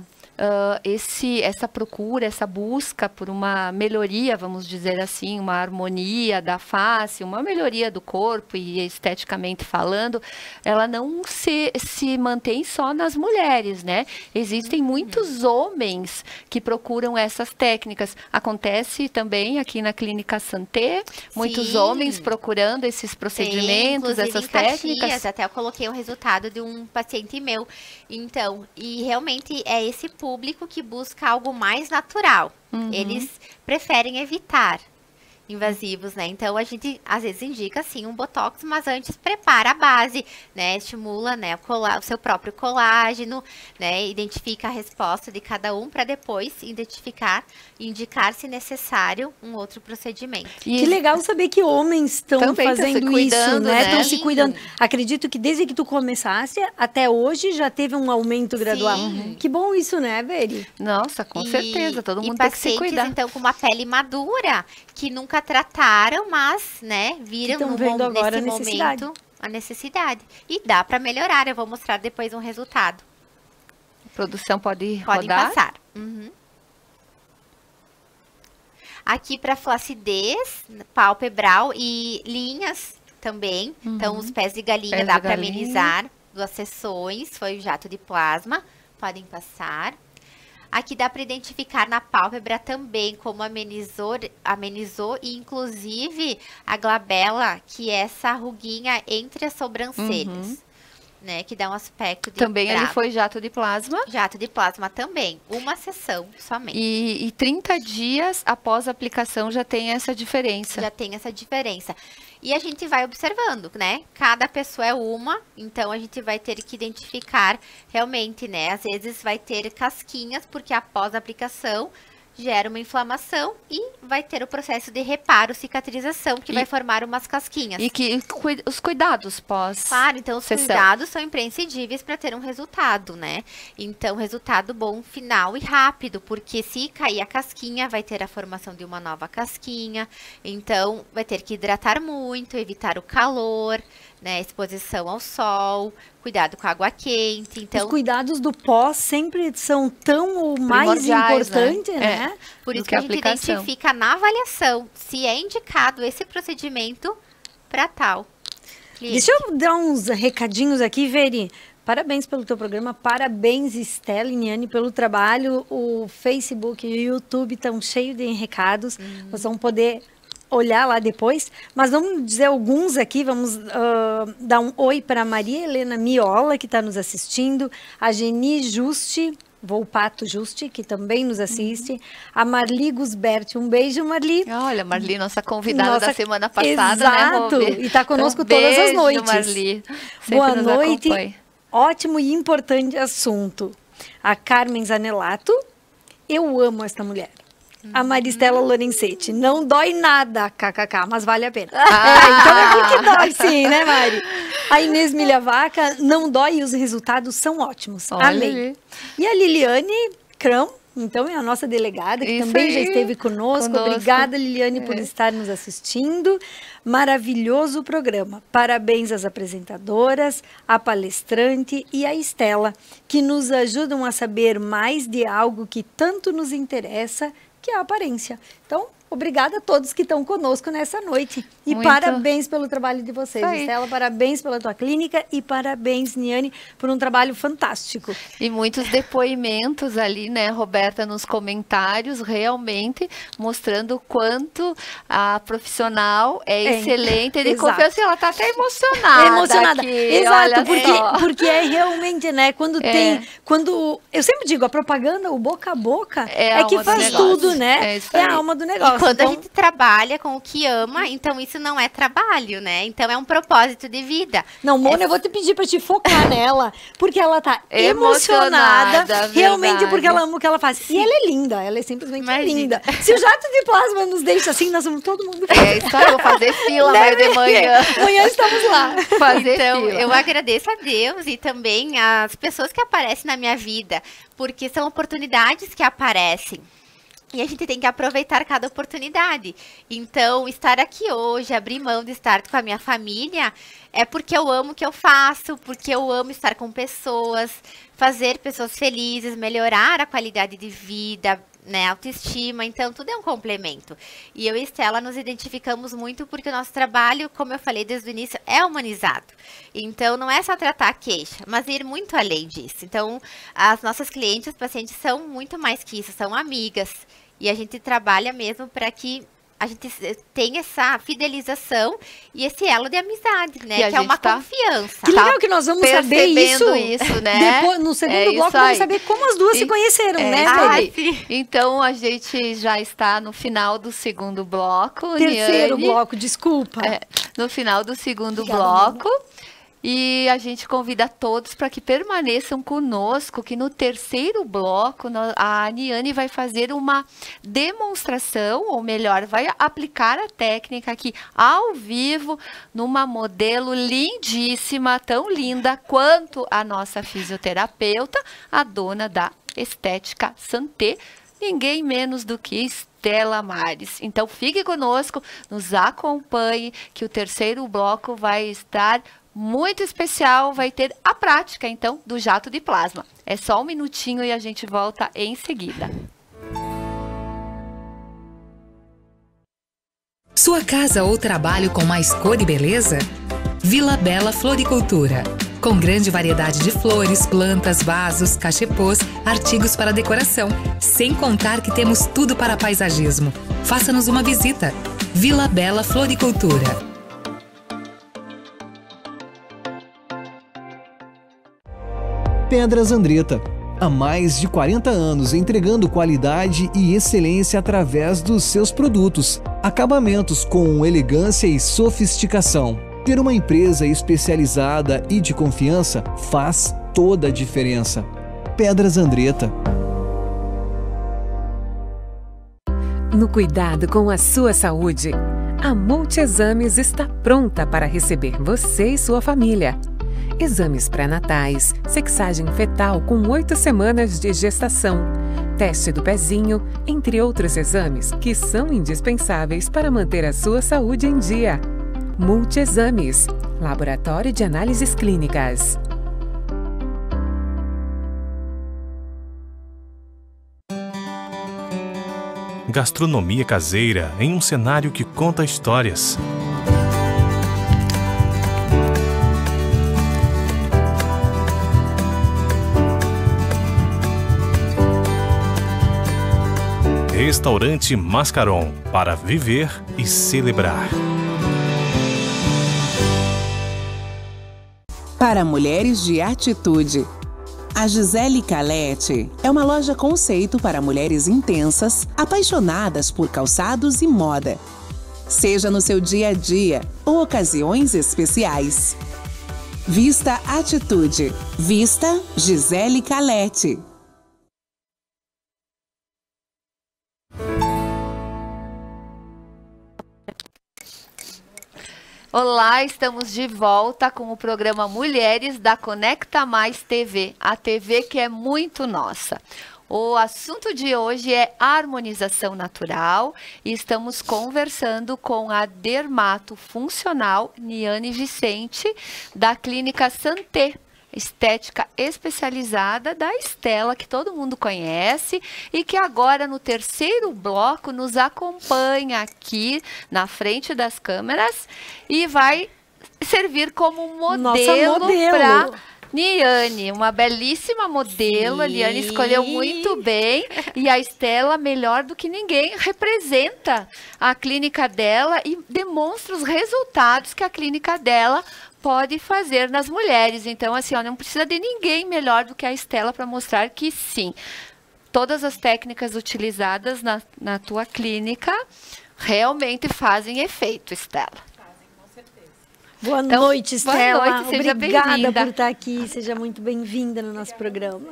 essa procura, essa busca por uma melhoria, vamos dizer assim, uma harmonia da face, uma melhoria do corpo e esteticamente falando, ela não se mantém só nas mulheres, né? Existem muitos homens que procuram essas técnicas. Acontece também aqui na Clínica Santé, muitos Sim. homens procurando esses procedimentos, Tem, essas inclusive, em técnicas. Caxias, até eu coloquei um resultado de um paciente meu. Então, e realmente é esse público que busca algo mais natural. Eles preferem evitar invasivos, né? Então, a gente, às vezes, indica, sim, um botox, mas antes prepara a base, né? Estimula, né, o seu próprio colágeno, né? Identifica a resposta de cada um para depois indicar, se necessário, um outro procedimento. Que legal saber que homens estão Também tão se fazendo isso, cuidando, né? né? Estão se Sim. cuidando. Acredito que desde que tu começasse até hoje já teve um aumento gradual. Sim. Que bom isso, né, Veri? Nossa, com certeza, todo mundo e tem que se pacientes, cuidar. então, com uma pele madura, que nunca trataram, mas, né, viram Que tão vendo agora nesse a necessidade. momento a necessidade. E dá para melhorar, eu vou mostrar depois um resultado. A produção pode Podem rodar. passar. Aqui para flacidez, pálpebral e linhas também. Então, os pés de galinha Pés dá de para galinha. amenizar 2 sessões. Foi o jato de plasma. Podem passar. Aqui dá para identificar na pálpebra também como amenizou e inclusive a glabela, que é essa ruguinha entre as sobrancelhas, né? Que dá um aspecto de Também ali bravo. foi jato de plasma. Jato de plasma também, uma sessão somente. E 30 dias após a aplicação já tem essa diferença. Já tem essa diferença. E a gente vai observando, né? Cada pessoa é uma, então a gente vai ter que identificar realmente, né? Às vezes vai ter casquinhas, porque após a aplicação gera uma inflamação e vai ter o processo de reparo, cicatrização, que vai formar umas casquinhas. E que os cuidados pós. Claro, então os sessão. cuidados são imprescindíveis para ter um resultado, né? Então, resultado bom, final e rápido, porque se cair a casquinha, vai ter a formação de uma nova casquinha. Então, vai ter que hidratar muito, evitar o calor, né? Exposição ao sol, cuidado com a água quente. Então, Os cuidados do pós sempre são tão ou mais Primordiais, importante, né? né? por do isso que que a a gente aplicação. identifica na avaliação se é indicado esse procedimento para tal cliente. Deixa eu dar uns recadinhos aqui, Veri. Parabéns pelo teu programa, parabéns Estela e Niane pelo trabalho. O Facebook e o YouTube estão cheios de recados. Vocês vão poder olhar lá depois. Mas vamos dizer alguns aqui. Vamos dar um oi para a Maria Helena Miola, que está nos assistindo. A Geni Juste, Volpato Juste, que também nos assiste. A Marli Gusberti, um beijo, Marli. Olha, Marli, nossa convidada Nossa, da semana passada, exato, né, Rô? e tá conosco Então, todas as beijo, noites. Marli. Sempre Boa nos noite. acompanha. Ótimo e importante assunto. A Carmen Zanelato, eu amo esta mulher. A Maristela Lorenzetti, não dói nada, kkk, mas vale a pena. Então é porque dói sim, né, Mari? A Inês Milhavaca, não dói e os resultados são ótimos. Olha Amém. ali. E a Liliane Crão, então é a nossa delegada, que Isso também já aí. esteve conosco. Obrigada, Liliane, por estar nos assistindo. Maravilhoso programa. Parabéns às apresentadoras, à palestrante e à Estela, que nos ajudam a saber mais de algo que tanto nos interessa, que é a aparência. Então, obrigada a todos que estão conosco nessa noite. E Muito. parabéns pelo trabalho de vocês. Isso aí. Estela, parabéns pela tua clínica e parabéns, Niane, por um trabalho fantástico. E muitos depoimentos ali, né, Roberta, nos comentários, realmente mostrando o quanto a profissional é excelente. Ele exato. confessa que ela tá até emocionada. Emocionada. Aqui, Exato, olha só. porque é realmente, né, quando tem, quando, eu sempre digo, a propaganda, o boca a boca, É a é que alma do faz negócio. tudo, né? É isso É aí. a alma do negócio. E quando a Então, gente trabalha com o que ama, então isso não é trabalho, né? Então é um propósito de vida. não, Mona, eu vou te pedir pra te focar nela, porque ela tá Emocionada, emocionada, realmente verdade. porque ela ama o que ela faz. E ela é linda, ela é simplesmente Imagina. linda. Se o jato de plasma nos deixa assim, nós vamos todo mundo É isso aí, eu vou fazer fila amanhã de manhã. Amanhã estamos lá. Fazer Então, fila. eu agradeço a Deus e também as pessoas que aparecem na minha vida, porque são oportunidades que aparecem. E a gente tem que aproveitar cada oportunidade. Então, estar aqui hoje, abrir mão de estar com a minha família, é porque eu amo o que eu faço, porque eu amo estar com pessoas, fazer pessoas felizes, melhorar a qualidade de vida, né, autoestima, então tudo é um complemento. E eu e Estela nos identificamos muito porque o nosso trabalho, como eu falei desde o início, é humanizado. Então não é só tratar a queixa, mas ir muito além disso. Então as nossas clientes, os pacientes são muito mais que isso, são amigas. E a gente trabalha mesmo para que a gente tenha essa fidelização e esse elo de amizade, E né? a Que é gente uma tá- confiança. Que legal que nós vamos saber isso. percebendo isso, né? Depois, no segundo É bloco, isso vamos aí. saber como as duas se E- conheceram, É né, isso Feli? aí. sim. Então a gente já está no final do segundo bloco. Terceiro Niane. bloco, desculpa. É, no final do segundo Obrigada, bloco. E a gente convida todos para que permaneçam conosco, que no terceiro bloco a Niane vai fazer uma demonstração, ou melhor, vai aplicar a técnica aqui ao vivo numa modelo lindíssima, tão linda quanto a nossa fisioterapeuta, a dona da Estética Santé, ninguém menos do que Estela Mares. Então fique conosco, nos acompanhe, que o terceiro bloco vai estar muito especial, vai ter a prática, então, do jato de plasma. É só um minutinho e a gente volta em seguida. Sua casa ou trabalho com mais cor e beleza? Vila Bela Floricultura. Com grande variedade de flores, plantas, vasos, cachepôs, artigos para decoração. Sem contar que temos tudo para paisagismo. Faça-nos uma visita. Vila Bela Floricultura. Pedras Andretta. Há mais de 40 anos entregando qualidade e excelência através dos seus produtos. Acabamentos com elegância e sofisticação. Ter uma empresa especializada e de confiança faz toda a diferença. Pedras Andretta. No cuidado com a sua saúde, a Multiexames está pronta para receber você e sua família. Exames pré-natais, sexagem fetal com 8 semanas de gestação, teste do pezinho, entre outros exames que são indispensáveis para manter a sua saúde em dia. Multiexames, Laboratório de Análises Clínicas. Gastronomia caseira em um cenário que conta histórias. Restaurante Mascaron, para viver e celebrar. Para mulheres de atitude. A Gisele Calete é uma loja conceito para mulheres intensas, apaixonadas por calçados e moda. Seja no seu dia a dia ou ocasiões especiais. Vista Atitude. Vista Gisele Calete. Olá, estamos de volta com o programa Mulheres da Conecta Mais TV, a TV que é muito nossa. O assunto de hoje é harmonização natural e estamos conversando com a dermatofuncional Niane Vicente, da Clínica Santé, estética especializada da Estela, que todo mundo conhece e que agora no terceiro bloco nos acompanha aqui na frente das câmeras e vai servir como modelo para Niane, uma belíssima modelo. Sim. A Niane escolheu muito bem e a Estela, melhor do que ninguém, representa a clínica dela e demonstra os resultados que a clínica dela pode fazer nas mulheres. Então, assim, ó, não precisa de ninguém melhor do que a Estela para mostrar que sim, todas as técnicas utilizadas na tua clínica realmente fazem efeito, Estela. Fazem, com certeza. Boa noite, Estela. Boa noite, seja obrigada por estar aqui. Seja muito bem-vinda no nosso programa.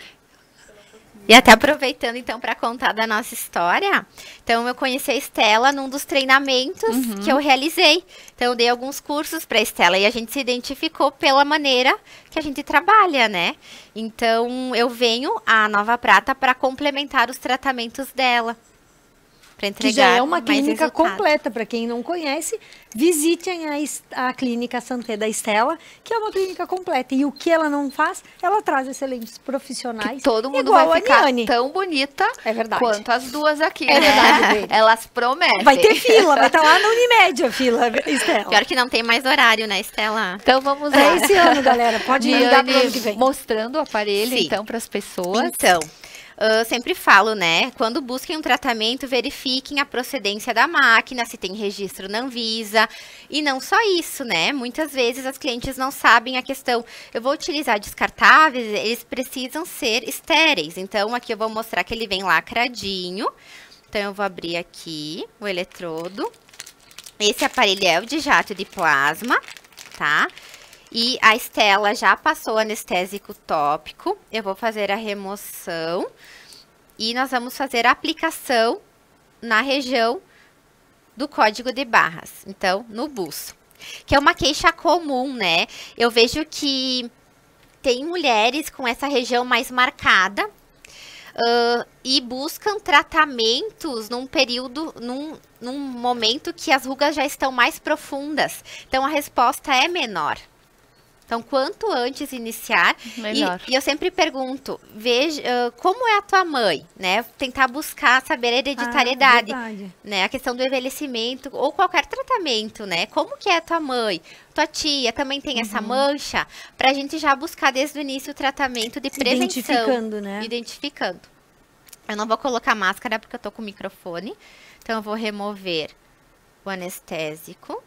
E até aproveitando, então, para contar da nossa história. Então, eu conheci a Estela num dos treinamentos que eu realizei. Então, eu dei alguns cursos para a Estela e a gente se identificou pela maneira que a gente trabalha, né? Então, eu venho à Nova Prata para complementar os tratamentos dela. Para entregar. Que já é uma clínica resultado. completa. Para quem não conhece, visitem a Clínica Santé da Estela, que é uma clínica completa. E o que ela não faz, ela traz excelentes profissionais. Que todo mundo vai ficar tão bonita quanto as duas aqui. É verdade. Elas prometem. Vai ter fila, vai estar lá na Unimed a fila, Estela. Pior que não tem mais horário, né, Estela? Então vamos lá. É esse ano, galera. Pode ligar para o ano que vem. Mostrando o aparelho, Sim. então, para as pessoas. Então, eu sempre falo, né? Quando busquem um tratamento, verifiquem a procedência da máquina, se tem registro na Anvisa. E não só isso, né? Muitas vezes as clientes não sabem a questão. Eu vou utilizar descartáveis, eles precisam ser estéreis. Então, aqui eu vou mostrar que ele vem lacradinho. Então, eu vou abrir aqui o eletrodo. Esse aparelho é o de jato de plasma, tá? E a Estela já passou anestésico tópico. Eu vou fazer a remoção. E nós vamos fazer a aplicação na região do código de barras. Então, no buço. Que é uma queixa comum, né? Eu vejo que tem mulheres com essa região mais marcada. E buscam tratamentos num período, num momento que as rugas já estão mais profundas. Então, a resposta é menor. Então, quanto antes iniciar, Melhor. e eu sempre pergunto, veja, como é a tua mãe, né? Tentar buscar saber a hereditariedade, verdade. né? A questão do envelhecimento ou qualquer tratamento, né? Como que é a tua mãe? Tua tia também tem essa mancha? Pra gente já buscar desde o início o tratamento de prevenção. Identificando, né? Identificando. Eu não vou colocar máscara porque eu tô com o microfone. Então, eu vou remover o anestésico.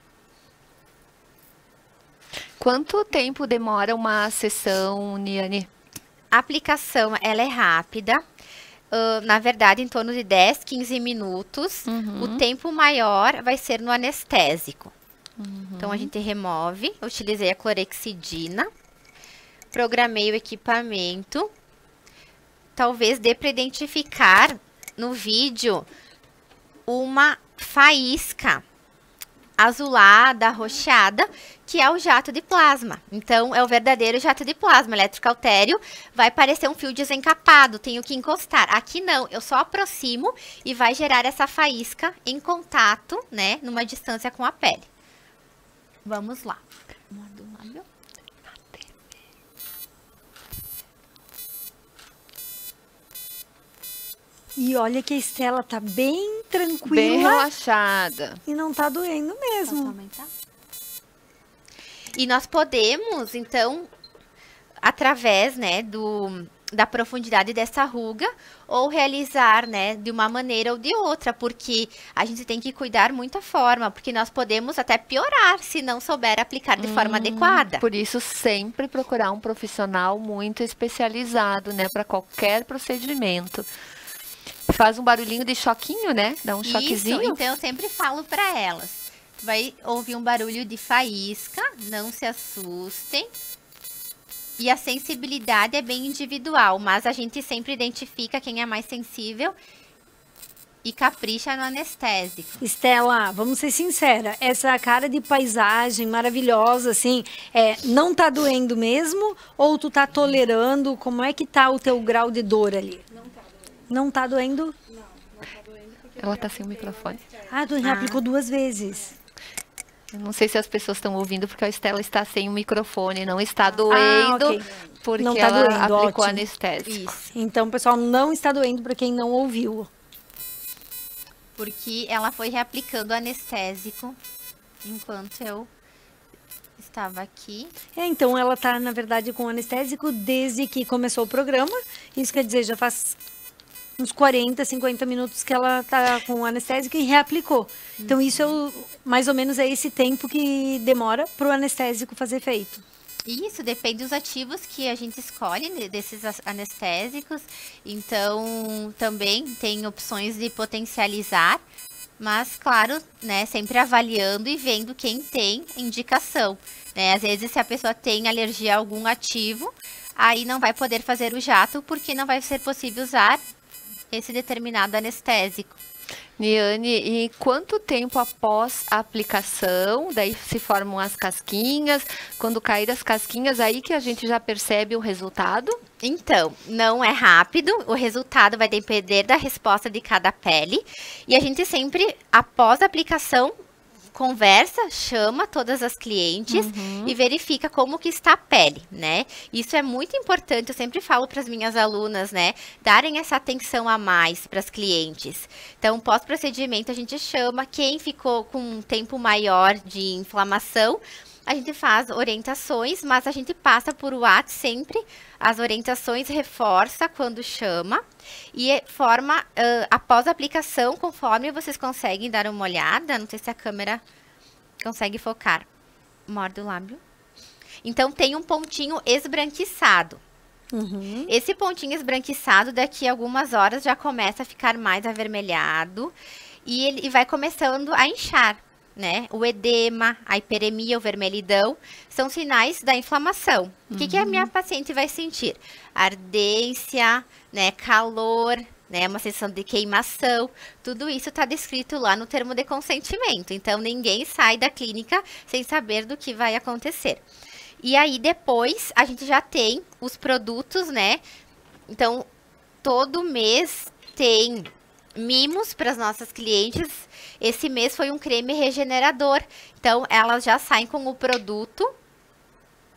Quanto tempo demora uma sessão, Niane? A aplicação, ela é rápida. Na verdade, em torno de 10, 15 minutos. O tempo maior vai ser no anestésico. Então, a gente remove. Eu utilizei a clorexidina. Programei o equipamento. Talvez dê para identificar no vídeo uma faísca azulada, arroxeada, que é o jato de plasma. Então, é o verdadeiro jato de plasma. Eletrocautério vai parecer um fio desencapado, tenho que encostar. Aqui não, eu só aproximo e vai gerar essa faísca em contato, né, numa distância com a pele. Vamos lá. E olha que a Estela tá bem tranquila. Bem relaxada. E não tá doendo mesmo. Posso aumentar? E nós podemos, então, através, né, da profundidade dessa ruga, ou realizar, né, de uma maneira ou de outra, porque a gente tem que cuidar muito a forma, porque nós podemos até piorar se não souber aplicar de forma adequada. Por isso, sempre procurar um profissional muito especializado, né, para qualquer procedimento. Faz um barulhinho de choquinho, né? Dá um choquezinho. Isso, então eu sempre falo para elas. Vai ouvir um barulho de faísca, não se assustem. E a sensibilidade é bem individual, mas a gente sempre identifica quem é mais sensível e capricha no anestésico. Estela, vamos ser sincera, essa cara de paisagem maravilhosa, assim, não tá doendo mesmo? Ou tu tá tolerando? Como é que tá o teu grau de dor ali? Não tá doendo? Não tá doendo porque Ela tá sem o microfone. Ah, tu já aplicou 2 vezes. Eu não sei se as pessoas estão ouvindo, porque a Estela está sem o microfone, não está doendo, ok. porque Não tá ela doendo, aplicou ótimo. anestésico. Isso, Então, pessoal, não está doendo para quem não ouviu. porque ela foi reaplicando o anestésico enquanto eu estava aqui. Então ela tá, na verdade, com anestésico desde que começou o programa. Isso quer dizer, já faz uns 40, 50 minutos que ela tá com anestésico e reaplicou. Então isso mais ou menos é esse tempo que demora pro anestésico fazer efeito. Isso, depende dos ativos que a gente escolhe, né, desses anestésicos. Então, também tem opções de potencializar, mas, claro, né, sempre avaliando e vendo quem tem indicação. Né? Às vezes, se a pessoa tem alergia a algum ativo, aí não vai poder fazer o jato, porque não vai ser possível usar esse determinado anestésico. Niane, e quanto tempo após a aplicação, daí se formam as casquinhas, quando cair as casquinhas, aí que a gente já percebe o resultado? Então, não é rápido, o resultado vai depender da resposta de cada pele, e a gente sempre, após a aplicação, conversa, chama todas as clientes e verifica como que está a pele, né? Isso é muito importante, eu sempre falo para as minhas alunas, né? Darem essa atenção a mais para as clientes. Então, pós-procedimento, a gente chama quem ficou com um tempo maior de inflamação, a gente faz orientações, mas a gente passa por WhatsApp sempre, as orientações reforça quando chama e forma após a aplicação, conforme vocês conseguem dar uma olhada, não sei se a câmera consegue focar, morde o lábio. Então, tem um pontinho esbranquiçado. Esse pontinho esbranquiçado, daqui a algumas horas, já começa a ficar mais avermelhado e ele vai começando a inchar. Né? O edema, a hiperemia, o vermelhidão, são sinais da inflamação. O que a minha paciente vai sentir? Ardência, né? Calor, né? Uma sensação de queimação. Tudo isso está descrito lá no termo de consentimento. Então, ninguém sai da clínica sem saber do que vai acontecer. E aí, depois, a gente já tem os produtos, né? Então, todo mês tem mimos para as nossas clientes. Esse mês foi um creme regenerador. Então, elas já saem com o produto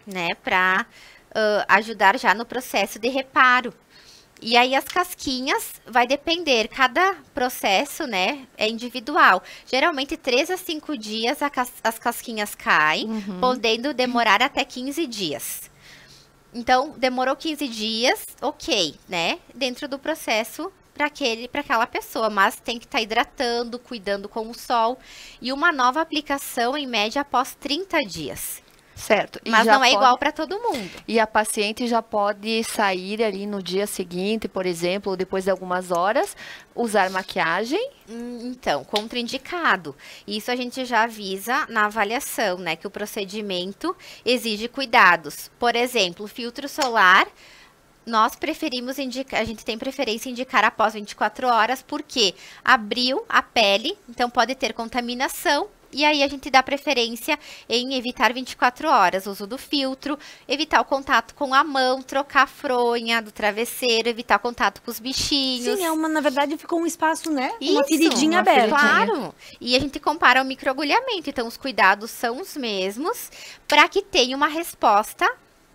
né, para ajudar já no processo de reparo. E aí as casquinhas vai depender, cada processo, né, é individual. Geralmente 3 a 5 dias as casquinhas caem, podendo demorar até 15 dias. Então, demorou 15 dias, ok, né, dentro do processo para aquela pessoa, mas tem que estar hidratando, cuidando com o sol. E uma nova aplicação, em média, após 30 dias. Certo. Mas não é igual para todo mundo. E a paciente já pode sair ali no dia seguinte, por exemplo, ou depois de algumas horas, usar maquiagem? Então, contraindicado. Isso a gente já avisa na avaliação, né? Que o procedimento exige cuidados. Por exemplo, filtro solar, nós preferimos indicar, a gente tem preferência em indicar após 24 horas, porque abriu a pele, então pode ter contaminação. E aí a gente dá preferência em evitar 24 horas, uso do filtro, evitar o contato com a mão, trocar a fronha do travesseiro, evitar o contato com os bichinhos. Sim, na verdade ficou um espaço, né? Isso, uma feridinha aberta. Claro. E a gente compara o microagulhamento, então os cuidados são os mesmos para que tenha uma resposta,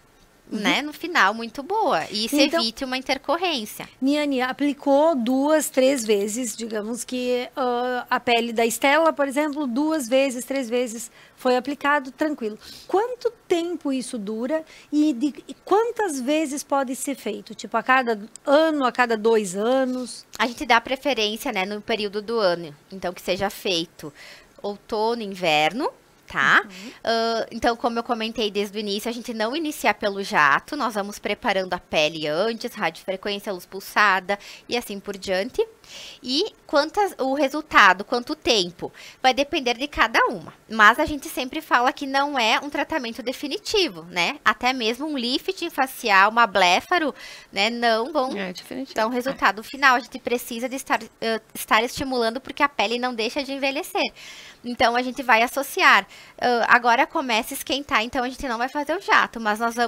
né, no final, muito boa. E isso então, evite uma intercorrência. Niane, aplicou 2, 3 vezes, digamos que a pele da Estela, por exemplo, 2 vezes, 3 vezes foi aplicado, tranquilo. Quanto tempo isso dura e quantas vezes pode ser feito? Tipo, a cada ano, a cada 2 anos? A gente dá preferência, né, no período do ano. Então, que seja feito outono, inverno. Tá? Então, como eu comentei desde o início, a gente não inicia pelo jato, nós vamos preparando a pele antes, radiofrequência, luz pulsada e assim por diante. E o resultado, quanto tempo, vai depender de cada uma. Mas a gente sempre fala que não é um tratamento definitivo, né? Até mesmo um lifting facial, uma bléfaro, né? Não vão dar um resultado final. A gente precisa de estar estimulando porque a pele não deixa de envelhecer. Então, a gente vai associar. Agora começa a esquentar, então a gente não vai fazer o jato, mas nós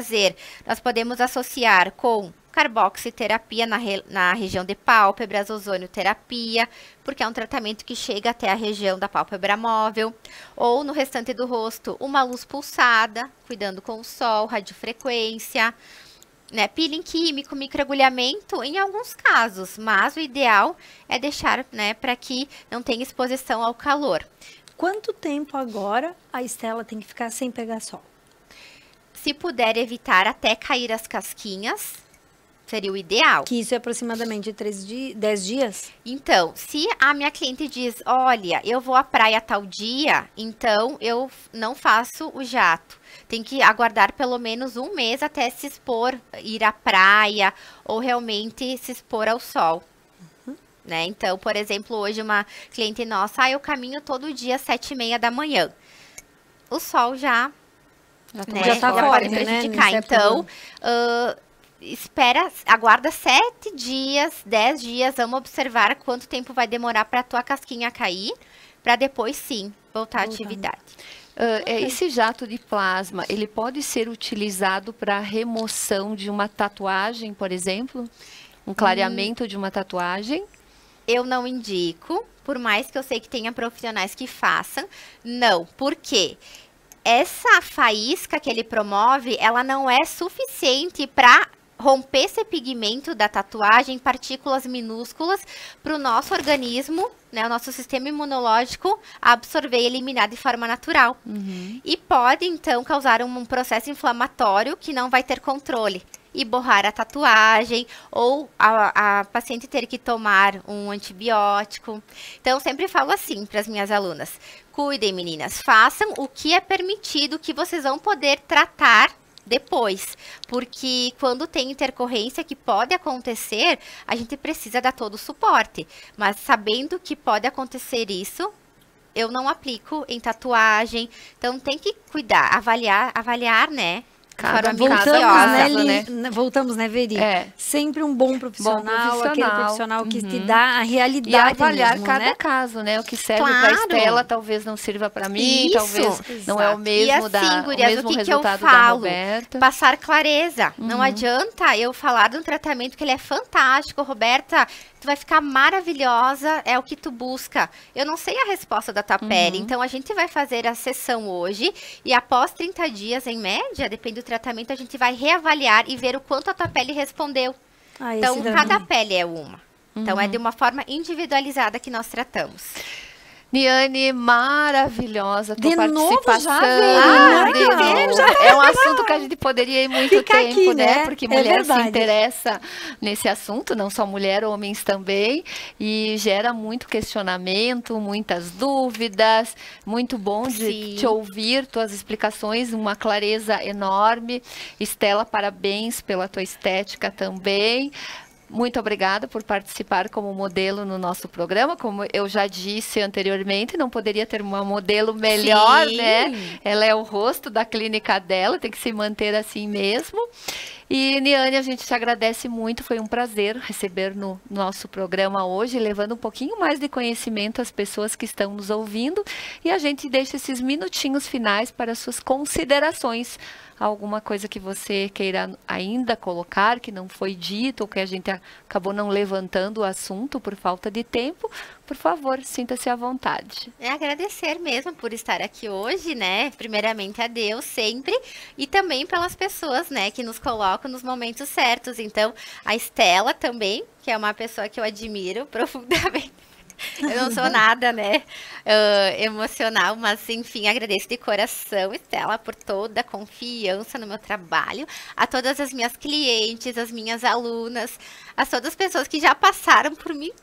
podemos associar com carboxiterapia na região de pálpebras, ozonioterapia, porque é um tratamento que chega até a região da pálpebra móvel, ou no restante do rosto, uma luz pulsada, cuidando com o sol, radiofrequência, né, peeling químico, microagulhamento, em alguns casos, mas o ideal é deixar, né, para que não tenha exposição ao calor. Quanto tempo agora a Estela tem que ficar sem pegar sol? Se puder evitar até cair as casquinhas, seria o ideal. Que isso é aproximadamente 10 dias? Então, se a minha cliente diz, olha, eu vou à praia tal dia, então eu não faço o jato. Tem que aguardar pelo menos 1 mês até se expor, ir à praia ou realmente se expor ao sol. Né? Então, por exemplo, hoje uma cliente nossa, eu caminho todo dia às 7h30 da manhã. O sol já pode prejudicar. Né? Então, aguarda 7 dias, 10 dias, vamos observar quanto tempo vai demorar para a tua casquinha cair, para depois sim voltar à atividade. Esse jato de plasma, ele pode ser utilizado para remoção de uma tatuagem, por exemplo? Um clareamento de uma tatuagem? Eu não indico, por mais que eu sei que tenha profissionais que façam. Não, por quê? Essa faísca que ele promove, ela não é suficiente para romper esse pigmento da tatuagem, partículas minúsculas, para o nosso organismo, né, o nosso sistema imunológico, absorver e eliminar de forma natural. E pode, então, causar um processo inflamatório que não vai ter controle e borrar a tatuagem, ou a paciente ter que tomar um antibiótico. Então, eu sempre falo assim para as minhas alunas: cuidem, meninas, façam o que é permitido, que vocês vão poder tratar depois, porque quando tem intercorrência que pode acontecer, a gente precisa dar todo o suporte, mas sabendo que pode acontecer isso, eu não aplico em tatuagem. Então tem que cuidar, avaliar, né, Cada Voltamos, caso, né? Voltamos, né, Veri? É. Sempre um bom profissional, aquele profissional que te dá a realidade e avaliar mesmo, cada né? caso, né? O que serve Claro. para Estela talvez não sirva para mim, Isso. talvez não é o mesmo, E assim, o gurias, mesmo o que resultado eu da falo? Roberta. Passar clareza. Não adianta eu falar de um tratamento que ele é fantástico, Roberta, tu vai ficar maravilhosa, é o que tu busca. Eu não sei a resposta da tua pele, então a gente vai fazer a sessão hoje e após 30 dias, em média, depende do tratamento, a gente vai reavaliar e ver o quanto a tua pele respondeu. Ah, Então, esse cada também. pele é uma. Então, é de uma forma individualizada que nós tratamos. Niane, maravilhosa tua De novo participação. já, de Veri? novo. É um assunto que a gente poderia ir muito Fica tempo, aqui, né? né? Porque É mulher se verdade. interessa nesse assunto, não só mulher, homens também. E gera muito questionamento, muitas dúvidas. Muito bom de Sim. te ouvir, tuas explicações, uma clareza enorme. Estela, parabéns pela tua estética também. Muito obrigada por participar como modelo no nosso programa. Como eu já disse anteriormente, não poderia ter uma modelo melhor, Sim. né? Ela é o rosto da clínica dela, tem que se manter assim mesmo. E, Niane, a gente te agradece muito, foi um prazer receber no nosso programa hoje, levando um pouquinho mais de conhecimento às pessoas que estão nos ouvindo. E a gente deixa esses minutinhos finais para suas considerações. Alguma coisa que você queira ainda colocar, que não foi dito, ou que a gente acabou não levantando o assunto por falta de tempo, por favor, sinta-se à vontade. É agradecer mesmo por estar aqui hoje, né? Primeiramente a Deus sempre e também pelas pessoas, né, que nos colocam nos momentos certos. Então, a Estela também, que é uma pessoa que eu admiro profundamente. Eu não sou nada, né, emocional, mas enfim, agradeço de coração, Estela, por toda a confiança no meu trabalho, a todas as minhas clientes, as minhas alunas, a todas as pessoas que já passaram por mim.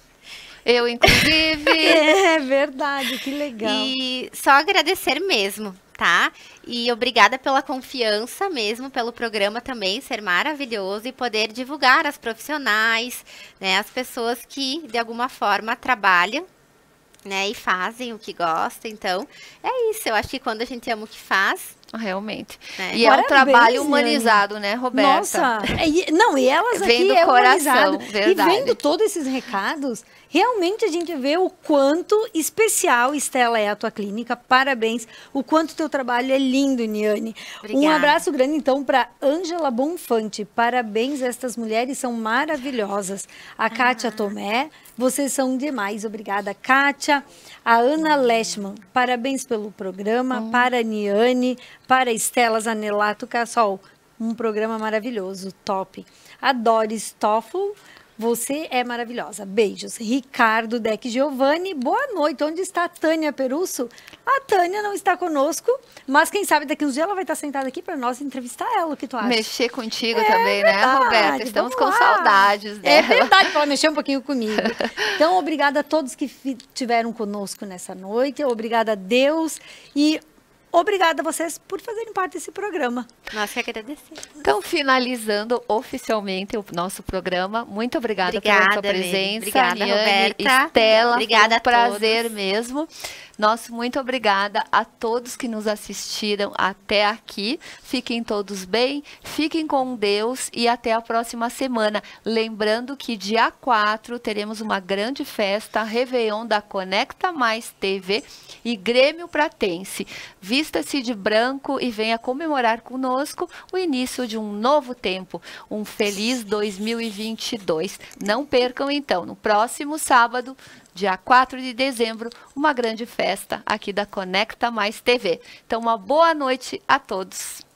Eu, inclusive. É verdade, que legal. E só agradecer mesmo, tá? E obrigada pela confiança mesmo, pelo programa também ser maravilhoso e poder divulgar as profissionais, né, as pessoas que de alguma forma trabalham, né, e fazem o que gostam. Então, é isso. Eu acho que quando a gente ama o que faz, Realmente. né? E é um Parabéns, trabalho Niane. humanizado, né, Roberta? Nossa, não, e elas Vem aqui do é coração, humanizado. verdade. E vendo todos esses recados, realmente a gente vê o quanto especial, Estela, é a tua clínica. Parabéns. O quanto teu trabalho é lindo, Niane. Obrigada. Um abraço grande, então, para Ângela Bonfante. Parabéns, estas mulheres são maravilhosas. A Kátia Tomé, vocês são demais. Obrigada, Kátia. A Ana Leschmann, parabéns pelo programa. Para a Niane, para a Estela Zanelato Cassol. Um programa maravilhoso, top. A Doris Toffel, você é maravilhosa. Beijos. Ricardo Deck Giovanni, boa noite. Onde está a Tânia Perusso? A Tânia não está conosco, mas quem sabe daqui uns dias ela vai estar sentada aqui para nós entrevistar ela. O que tu acha? Mexer contigo também, né, verdade, Roberta? Estamos com vamos lá. saudades É dela. verdade, para ela mexer um pouquinho comigo. Então, obrigada a todos que estiveram conosco nessa noite. Obrigada a Deus e obrigada a vocês por fazerem parte desse programa. Nós que agradecemos. Então, finalizando oficialmente o nosso programa, muito obrigada pela tua Obrigada, Mary. presença, Obrigada, Niane, Roberta. Estela, Obrigada foi um a prazer todos. mesmo. Nosso muito obrigada a todos que nos assistiram até aqui. Fiquem todos bem, fiquem com Deus e até a próxima semana. Lembrando que dia 4 teremos uma grande festa, Réveillon da Conecta Mais TV e Grêmio Pratense. Vista-se de branco e venha comemorar conosco o início de um novo tempo. Um feliz 2022. Não percam então, no próximo sábado, dia 4 de dezembro, uma grande festa aqui da Conecta Mais TV. Então, uma boa noite a todos.